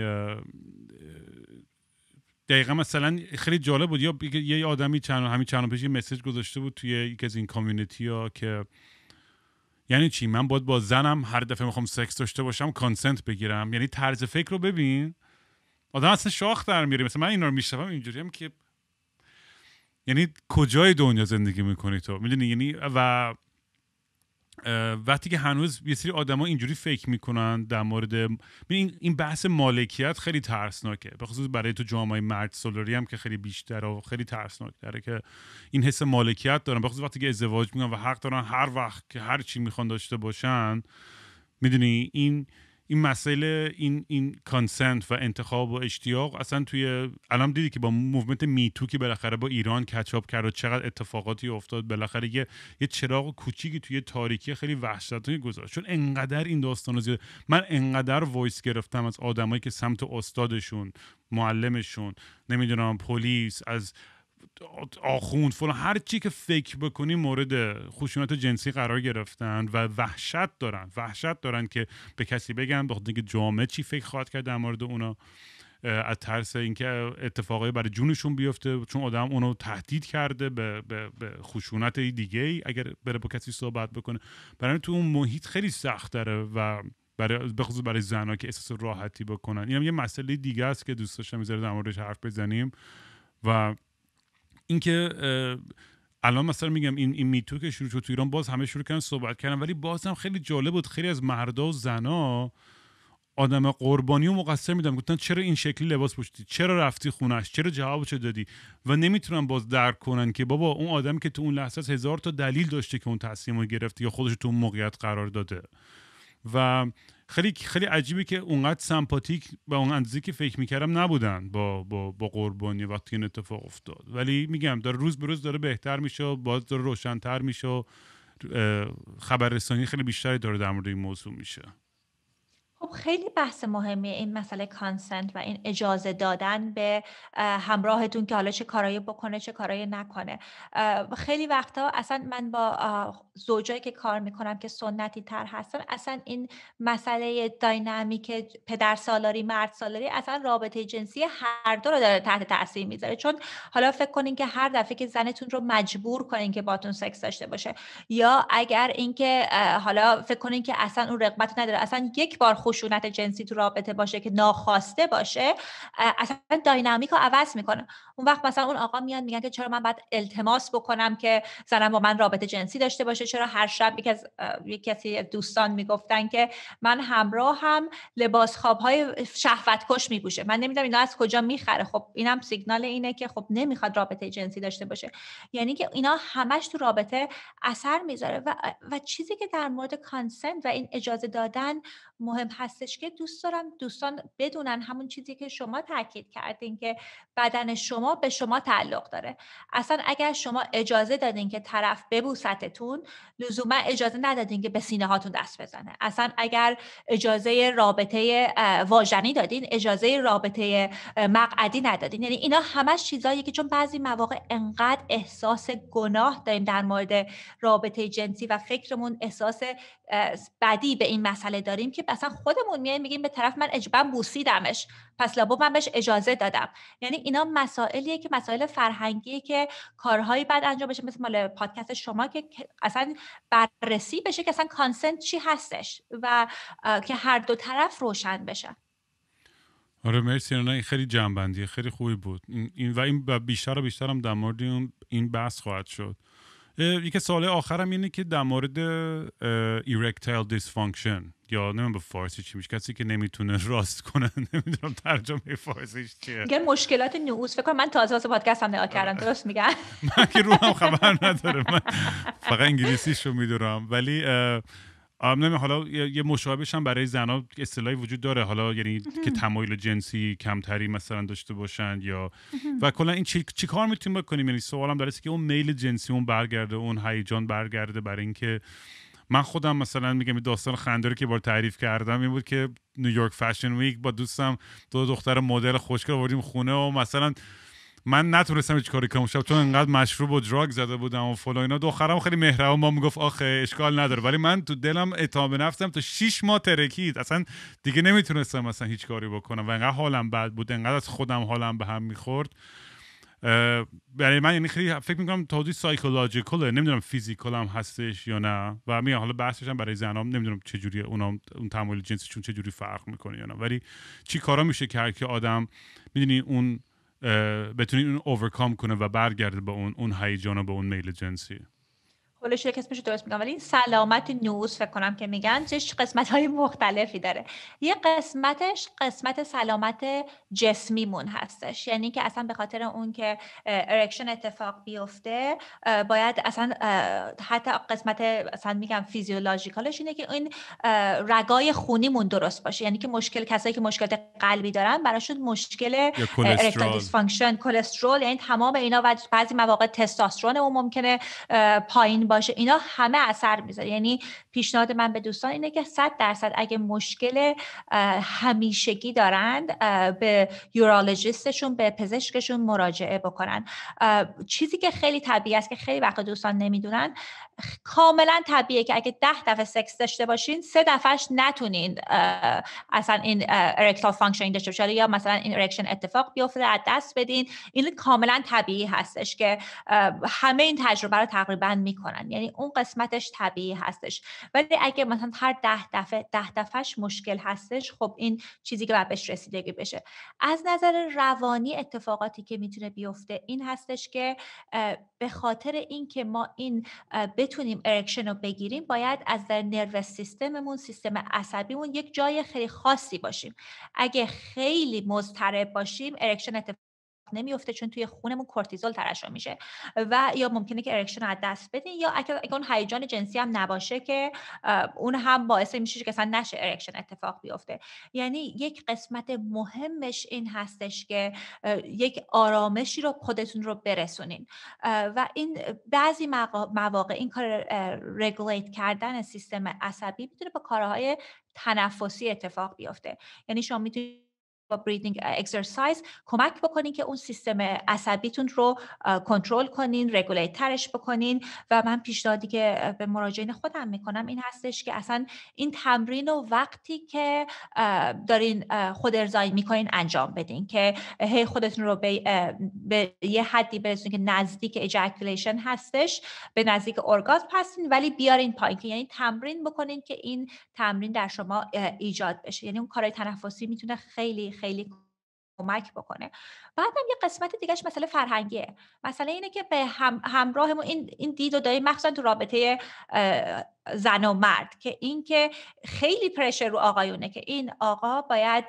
دقیقا مثلا خیلی جالب بود، یا یه آدمی چند همین چند پیش یه مسیج گذاشته بود توی یکی از این کامیونیتی ها که یعنی چی من باید با زنم هر دفعه میخوام سکس داشته باشم کانسنت بگیرم؟ یعنی طرز فکر رو ببین، آدم اصلا شاخ در میاره. مثلا من اینا رو میشنوم اینجوریم که یعنی کجای دنیا زندگی میکنی تو؟ میدونی یعنی و وقتی که هنوز یه سری آدما اینجوری فکر میکنن در مورد این این بحث مالکیت خیلی ترسناکه، به خصوص برای تو جامعه مرد سالاری هم که خیلی بیشتره و خیلی ترسناک داره که این حس مالکیت دارن، به خصوص وقتی که ازدواج میکنن و حق دارن هر وقت که هر چی میخوان داشته باشن. میدونی این این مسئله این این کانسنت و انتخاب و اشتیاق اصلا توی الان دیدی که با موومنت میتو که بالاخره با ایران کچاپ کرد و چقدر اتفاقاتی افتاد، بالاخره یه یه چراغ کوچیکی توی تاریکی خیلی وحشتناکی گذاشت، چون انقدر این داستانو زیاد. من انقدر وایس گرفتم از آدمایی که سمت استادشون، معلمشون، نمیدونم پلیس، از آخوند فلان، هر چی که فکر بکنی مورد خشونت جنسی قرار گرفتن و وحشت دارن وحشت دارن که به کسی بگن، بخاطر اینکه جامعه چی فکر خواهد کرد در مورد اونا، از ترس اینکه اتفاقی برای جونشون بیفته، چون آدم اونو تهدید کرده به, به, به خشونت دیگه ای اگر بره با کسی صحبت بکنه. برای تو اون محیط خیلی سخت داره و برای به خصوص برای زنا که احساس راحتی بکنن. اینم یه مسئله دیگه است که دوست داشتم میذاره در موردش حرف بزنیم. و اینکه الان مثلا میگم این این میتو که شروع شد تو ایران، باز همه شروع کردن صحبت کردن، ولی باز هم خیلی جالب بود، خیلی از مردا و زنا آدم قربانی و مقصر میدن، گفتن چرا این شکلی لباس پوشیدی، چرا رفتی خونش، چرا جوابشو دادی، و نمیتونن باز درک کنن که بابا اون آدمی که تو اون لحظه هزار تا دلیل داشته که اون تصمیمو گرفته یا خودش تو اون موقعیت قرار داده. و خیلی خیلی عجیبه که اونقدر سمپاتیک و اون اندازه که فکر میکردم نبودن با با با قربانی وقتی این اتفاق افتاد. ولی میگم داره روز به روز داره بهتر میشه و باز داره روشن‌تر میشه و خبررسانی خیلی بیشتری داره در مورد این موضوع میشه. خب خیلی بحث مهمیه این مسئله کانسنت و این اجازه دادن به همراهتون که حالا چه کارایی بکنه چه کارایی نکنه. خیلی وقتا اصلا من با زوجایی که کار میکنم که سنتی تر هستن، اصلا این مسئله داینامیک پدر سالاری مرد سالاری اصلا رابطه جنسی هر دو رو داره تحت تاثیر میذاره. چون حالا فکر کنین که هر دفعه که زنتون رو مجبور کنین که باتون سکس داشته باشه، یا اگر اینکه حالا فکر کنین که اصلا اون رغبت نداره، اصلا یک بار خشونت خشونت جنسی تو رابطه باشه که ناخواسته باشه، اصلا داینامیک رو عوض میکنه. اون وقت مثلا اون آقا میاد میگن که چرا من باید التماس بکنم که زنم با من رابطه جنسی داشته باشه، چرا هر شب یک از یک کسی دوستان میگفتن که من همراه هم لباس خوابهای شهوت کش میپوشه. من نمیدونم اینا از کجا میخره. خب اینم سیگنال اینه که خب نمیخواد رابطه جنسی داشته باشه. یعنی که اینا همش تو رابطه اثر میذاره. و و چیزی که در مورد کانسنت و این اجازه دادن مهم هستش که دوست دارم دوستان بدونن همون چیزی که شما تاکید کردین که بدن شما به شما تعلق داره. اصلا اگر شما اجازه دادین که طرف ببوستتون، لزوما اجازه ندادین که به سینه هاتون دست بزنه. اصلا اگر اجازه رابطه واژنی دادین، اجازه رابطه مقعدی ندادین. یعنی اینا همش چیزاییه که چون بعضی مواقع انقدر احساس گناه داریم در مورد رابطه جنسی و فکرمون احساس بدی به این مسئله داریم که اصلا خودمون میایم میگیم به طرف من اجبا بوسیدمش، پس لابد من بهش اجازه دادم. یعنی اینا مسائلیه که مسائل فرهنگیه که کارهایی بعد انجام بشه، مثل مال پادکست شما که اصلا بررسی بشه که اصلا کانسنت چی هستش و که هر دو طرف روشن بشن. آره مرسی. نه این خیلی جنبندی خیلی خوبی بود. این و این بیشتر و بیشتر هم در مورد این بحث خواهد شد. یکی سوال آخرم اینه که در مورد erectile dysfunction یا نمیدونم به فارسی چی میشه، کسی که نمیتونه راست کنه، نمیدونم ترجمه فارسیش چیه. میگن مشکلات نعوذ. فکر کنم من تازه واسه پادکست هم نگاه کردم. درست میگن؟ من که روحم خبر نداره، من فقط انگلیسیشو میدونم. ولی نمیدونم حالا یه مشابهش هم برای زنا اصطلاحی وجود داره، حالا یعنی که تمایل جنسی کمتری مثلا داشته باشن یا و کلا این چی, چی کار میتونیم بکنیم. یعنی سوالم داره که اون میل جنسی اون برگرده، اون هیجان برگرده. برای اینکه من خودم مثلا میگم داستان خنده‌ای که بار تعریف کردم این بود که نیویورک فشن ویک با دوستم دو دختر مدل خوشگل آوردیم خونه و مثلا من نتونستم هیچ کاری کنم شب، چون انقدر مشروب و دراگ زده بودم و فلان اینا. دخترم خیلی مهربون ما میگفت آخه اشکال نداره، ولی من تو دلم اعتماد به نفسم تا شش ماه ترکید، اصلا دیگه نمیتونستم مثلا هیچ کاری بکنم و انقدر حالم بد بود، انقدر از خودم حالم به هم میخورد. برای من یعنی خیلی فکر میکنم توضیح سایکولوژیکاله، نمیدونم فیزیکال هم هستش یا نه. و میگم حالا بحثش هم برای زنام نمیدونم چه جوری اونا اون تمایل جنسیشون چه جوری فرق میکنه یا نه، ولی چی کارا میشه کرد که آدم میدونی اون بتونی اون اوورکام کنه و برگرده به اون اون هیجان و به اون میل جنسی. حالا شده اسمش درست میگم، ولی سلامت نوز فکر کنم که میگن چه قسمت‌های مختلفی داره. یه قسمتش قسمت سلامت جسمیمون هستش، یعنی که اصلا به خاطر اون که ارکشن اتفاق بیفته باید اصلا حتی قسمت اصلا میگم فیزیولوژیکالش اینه که این رگای خونیمون درست باشه. یعنی که مشکل کسایی که مشکل قلبی دارن براشون مشکل ارکتایل دیسفانکشن، کلسترول، یعنی تمام اینا و بعضی مواقع تستوسترون اون ممکنه پایین باشه، اینا همه اثر میذاره. یعنی پیشنهاد من به دوستان اینه که صد درصد اگه مشکل همیشگی دارند به یورولوژیستشون، به پزشکشون مراجعه بکنن. چیزی که خیلی طبیعی است که خیلی وقت دوستان نمیدونن، کاملا طبیعیه که اگه ده دفعه سکس داشته باشین سه دفعهش نتونین اصلا این ارکتال فانکشن داشته باشین یا مثلا این ارکشن اتفاق بیفته از دست بدین. این کاملا طبیعی هستش که همه این تجربه رو تقریبا میکنن، یعنی اون قسمتش طبیعی هستش. ولی اگه مثلا هر ده دفعه ده دفعهش مشکل هستش، خب این چیزی که باید بهش رسیدگی بشه. از نظر روانی اتفاقاتی که میتونه بیفته این هستش که به خاطر اینکه ما این بتونیم ارکشن رو بگیریم باید از در نروس سیستممون، سیستم عصبیمون یک جای خیلی خاصی باشیم. اگه خیلی مضطرب باشیم ارکشن اتفاق نمیفته، چون توی خونمون کورتیزول ترشح میشه و یا ممکنه که ارکشن رو از دست بدین، یا اگه اون هیجان جنسی هم نباشه که اون هم باعث میشه که اصلا نشه ارکشن اتفاق بیفته. یعنی یک قسمت مهمش این هستش که یک آرامشی رو خودتون رو برسونین و این بعضی مواقع این کار رگولیت کردن سیستم عصبی میتونه با کارهای تنفسی اتفاق بیفته. یعنی شما میتونید با بریدینگ اکسرسایز کمک بکنین که اون سیستم عصبیتون رو کنترل کنین، رگولیت ترش بکنین. و من پیشنهادی که به مراجعین خودم میکنم این هستش که اصلا این تمرین و وقتی که دارین خود ارضایی میکنین انجام بدین که هی خودتون رو به, به یه حدی برسونین که نزدیک اجاکولیشن هستش، به نزدیک ارگازم هستین، ولی بیارین پایین، که یعنی تمرین بکنین که این تمرین در شما ایجاد بشه. یعنی اون کارهای تنفسی میتونه خیلی خیلی کمک بکنه. بعدم یه قسمت دیگهش مسئله فرهنگیه. مسئله اینه که به هم همراهمون این این دید و داریم، مخصوصا تو رابطه زن و مرد، که این که خیلی پرشر رو آقایونه که این آقا باید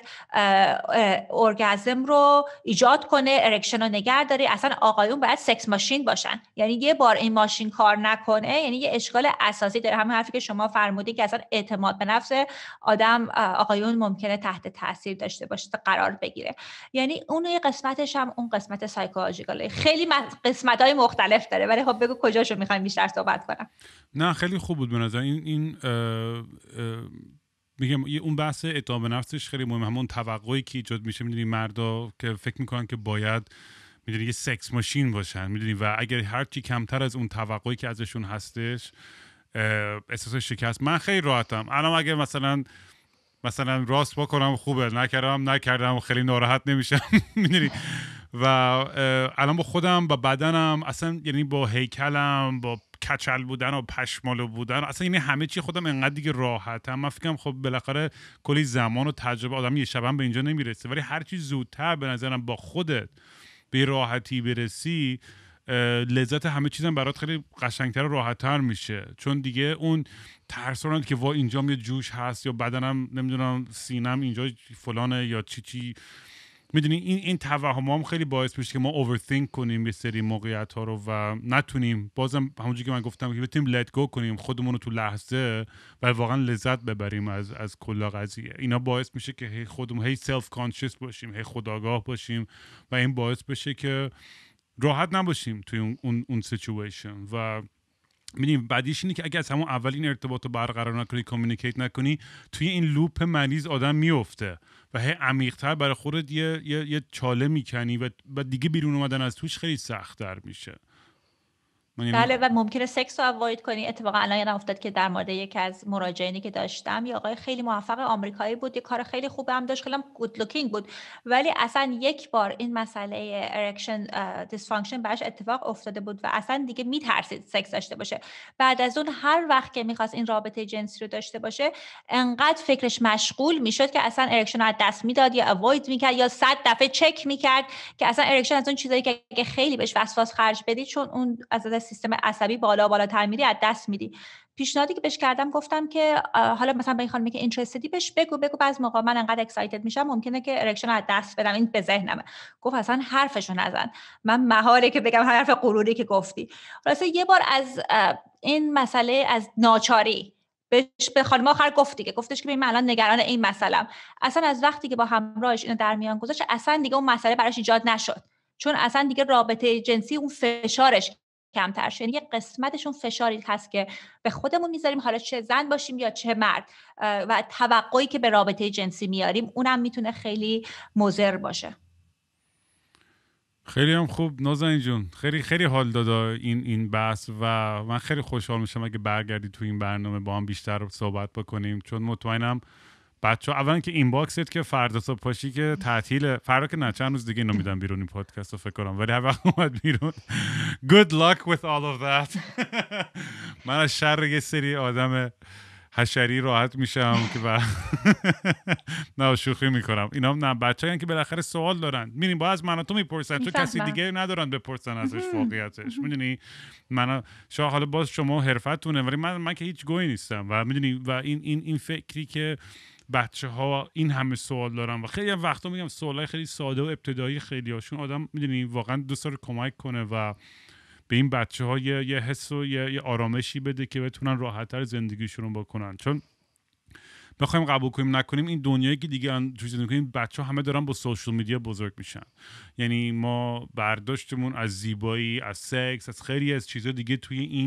ارگازم رو ایجاد کنه، ارکشن رو نگه داره. اصلا آقایون باید سکس ماشین باشن. یعنی یه بار این ماشین کار نکنه یعنی یه اشکال اساسی داره. همین حرفی که شما فرمودی که اصلا اعتماد به نفس آدم آقایون ممکنه تحت تاثیر داشته باشه، قرار بگیره. یعنی اون یه قسمتش هم اون قسمت سایکولوژیکاله. خیلی قسمت‌های مختلف داره، ولی خب بگو کجاشو می‌خوایم بیشتر صحبت کنم. نه خیلی خوب بود به نظر این این اه اه میگم اون بحث اعتماد به نفسش خیلی مهمه. همون توقعی که ایجاد میشه، میدونی مردا که فکر میکنن که باید میدونی یه سکس ماشین باشن، میدونی، و اگر هر چی کمتر از اون توقعی که ازشون هستش احساس شکست. من خیلی راحتم الان اگه مثلا مثلا راست بکنم خوبه، نکردم نکردم خیلی ناراحت نمیشم میدونی. و الان با خودم با بدنم اصلا، یعنی با هیکلم، با کچل بودن و پشمالو بودن، اصلا یعنی همه چی خودم انقدر دیگه راحتم. من فکرم خب بالاخره کلی زمان و تجربه آدم یه شبم به اینجا نمیرسه، ولی هر چی زودتر به نظرم با خودت به راحتی برسی، لذت همه چیزم برات خیلی قشنگتر و راحت‌تر میشه. چون دیگه اون ترسونن که وا اینجام یه جوش هست یا بدنم نمیدونم سینم اینجا فلانه یا چی چی، میدونی این این توهم هم خیلی باعث میشه که ما اوورثینک کنیم یه سری موقعیت ها رو و نتونیم، بازم همونجوری که من گفتم، که بتونیم لت گو کنیم خودمون رو تو لحظه و واقعا لذت ببریم از از کل قضیه. اینا باعث میشه که هی خودمون هی سلف کانشس باشیم، هی خودآگاه باشیم و این باعث بشه که راحت نباشیم توی اون اون اون سیچویشن. و می‌بینیم بعدیش اینه که اگه از همون اول این ارتباط رو برقرار نکنی، کامیونیکیت نکنی، توی این لوپ مریض آدم میفته و هی عمیق‌تر برای خودت یه یه, یه چاله میکنی و بعد دیگه بیرون اومدن از توش خیلی سخت‌تر میشه. بله، و ممکنه سکس رو اوایید کنی. اتفاقا الان یادم افتاد که در مورد یکی از مراجعینی که داشتم، یه آقای خیلی موفق آمریکایی بود، یه کار خیلی خوبه هم داشت، خیلی گود لوکینگ بود، ولی اصلا یک بار این مسئله ارکشن دیسفانکشن براش اتفاق افتاده بود و اصلا دیگه میترسید سکس داشته باشه. بعد از اون هر وقت که میخواست این رابطه جنسی رو داشته باشه، انقدر فکرش مشغول میشد که اصلا ارکشن رو از دست میداد یا اوایید میکرد یا صد دفعه چک میکرد، که اصلا ارکشن از اون چیزایی که اگه خیلی بهش وسواس خرج بدی، چون اون از سیستم عصبی بالا بالاتر میری، از دست میدی. پیشنهادی که بهش کردم گفتم که حالا مثلا به این خانمی که اینترستدی بهش بگو بگو بعضی موقع من انقدر اکسایتد میشم ممکنه که ارکشن از دست بدم، این به ذهنمه. گفت اصلا حرفشو نزن، من محاله که بگم حرف غروری که گفتی. راستی یه بار از این مسئله از ناچاری بهش به خانم آخر گفت دیگه، گفتش که من الان نگران این مسئله‌ام. اصلا از وقتی که با همراهش اینو در میان گذاشت، اصلا دیگه اون مسئله براش ایجاد نشد، چون اصلا دیگه رابطه جنسی اون فشارش کمتر شد. یه قسمتشون فشاری هست که به خودمون میذاریم، حالا چه زن باشیم یا چه مرد، و توقعی که به رابطه جنسی میاریم اونم میتونه خیلی مضر باشه. خیلی هم خوب نازنین جون، خیلی خیلی حال داد این این بحث و من خیلی خوشحال میشم اگه برگردی تو این برنامه با هم بیشتر صحبت بکنیم، چون مطمئنم بچه‌ها اولا که این باکست که فردا صبح پاشی که تعطیل، فردا که نه چند روز دیگه اینو میدم بیرون این پادکست رو فکر کنم، ولی هر وقت اومد بیرون good luck with all of that. من از شر یه سری آدم حشری راحت میشم که با نه شوخی میکنم. اینا نه بچه‌ای که بالاخره سوال دارن، میبینی با از من تو میپرسن، چون کسی دیگه ندارن بپرسن ازش واقعیتش. میدونی من شاید حالا باز شما حرفتونه، ولی من من که هیچ گویی نیستم و میدونی و این این این فکری که بچه ها این همه سوال دارن و خیلی وقتا میگم سوالای خیلی ساده و ابتدایی خیلی هاشون آدم میدونی واقعا دوست داره کمک کنه و به این بچه ها یه, یه حس و یه, یه آرامشی بده که بتونن راحت‌تر زندگیشون رو بکنن. چون بخوایم قبول کنیم نکنیم این دنیایی که دیگه توی زندگی کنیم، بچه ها همه دارن با سوشال میدیا بزرگ میشن. یعنی ما برداشتمون از زیبایی، از سکس، از خیلی از چیزا دیگه توی این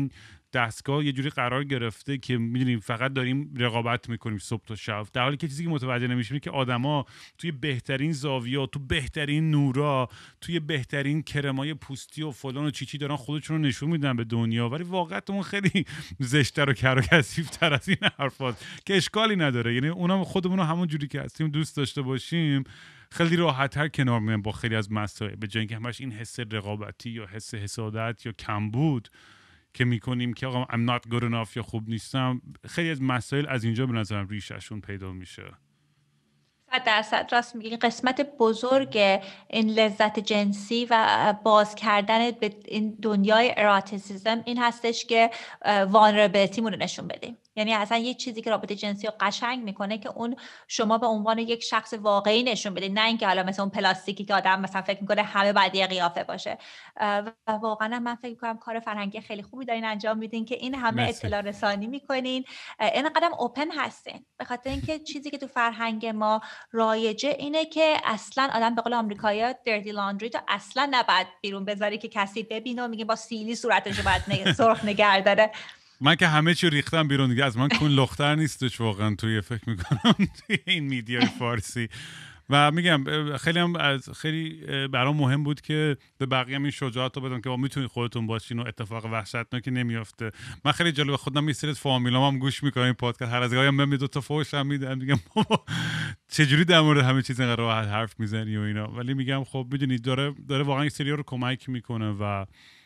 دستگاه یه جوری قرار گرفته که میدونیم فقط داریم رقابت میکنیم صبح تا شب، در حالی که چیزی که متوجه نمیشیم که آدما توی بهترین زاویه، تو بهترین نورا، توی بهترین کرمای پوستی و فلان و چیچی دارن خودشون رو نشون میدن به دنیا، ولی واقعیتمون خیلی زشت‌تر و کر و کثیف‌تر از این حرفاست که اشکالی نداره. یعنی اونم خودمون رو همون جوری که هستیم دوست داشته باشیم، خیلی راحت‌تر کنار میایم با خیلی از مسائل، به جای اینکه همش این حس رقابتی یا حس حسادت یا کمبود که میکنیم که آقا I'm not good enough یا خوب نیستم. خیلی از مسائل از اینجا به نظرم ریششون پیدا میشه. صد درصد راست میگی. قسمت بزرگ این لذت جنسی و باز کردن به این دنیای اراتیسیزم این هستش که وانربیلیتی مون رو نشون بدیم. یعنی اصلا یک چیزی که رابطه جنسی رو قشنگ میکنه که اون شما به عنوان یک شخص واقعی نشون بدید، نه اینکه حالا مثلا اون پلاستیکی که آدم مثلا فکر میکنه همه باید یه قیافه باشه. و واقعا من فکر میکنم کار فرهنگی خیلی خوبی دارین انجام میدین که این همه مرسی. اطلاع رسانی میکنین، اینقدر اوپن هستین، به خاطر اینکه چیزی که تو فرهنگ ما رایجه اینه که اصلا آدم به قول آمریکایی‌ها dirty laundry تو اصلا نباید بیرون بذاری که کسی ببینه و میگه با سیلی صورتشو باید سرخ نگه داره. من که همه چی ریختم بیرون دیگه، از من کون لختر نیستش واقعا توی فکر میکنم توی این میدیای فارسی. و میگم خیلی هم از خیلی برام مهم بود که به بقیه هم این شجاعت رو بدم که میتونید خودتون باشین و اتفاق وحشتناکی نمیافته. من خیلی جالب خودم یه سری فامیلام هم گوش میکنم این پادکست، هر از گاهی من دو تا فوش هم میدم، میگم بابا چجوری در مورد همه چیز اینقدر راحت حرف میزنی و اینا، ولی میگم خب میدونید داره داره واقعا این سری رو کمک میکنه و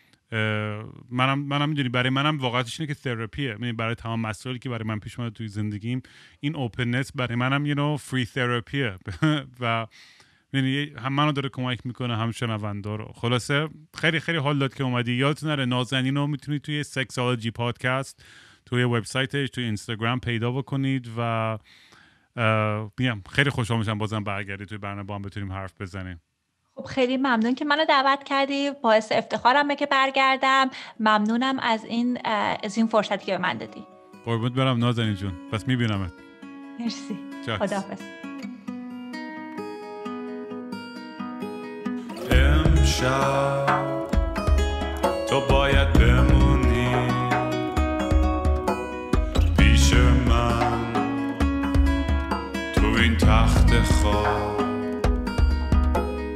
منم منم میدونی برای منم واقعیتش اینه که تراپیه. یعنی برای تمام مسائلی که برای من پیش اومده توی زندگیم این اوپننس برای منم یو نو فری تراپیه و یعنی هم منو داره کمک میکنه هم شنوندا رو. خلاصه خیلی خیلی حال داد که اومدی. یادتون نره نازنین رو میتونید توی سکسولوژی پادکست توی وبسایتش توی اینستاگرام پیدا بکنید و میگم خیلی خوشحال میشم بازم برگردی توی برنامه با هم بتونیم حرف بزنیم. خب خیلی ممنون که منو دعوت کردی، باعث افتخارمه که برگردم. ممنونم از این از این فرصتی که به من دادی. قربونت برم نازنین جون، پس میبینمت. مرسی. خداحافظ. امشب تو باید بمونی پیش من تو این تخت خواب،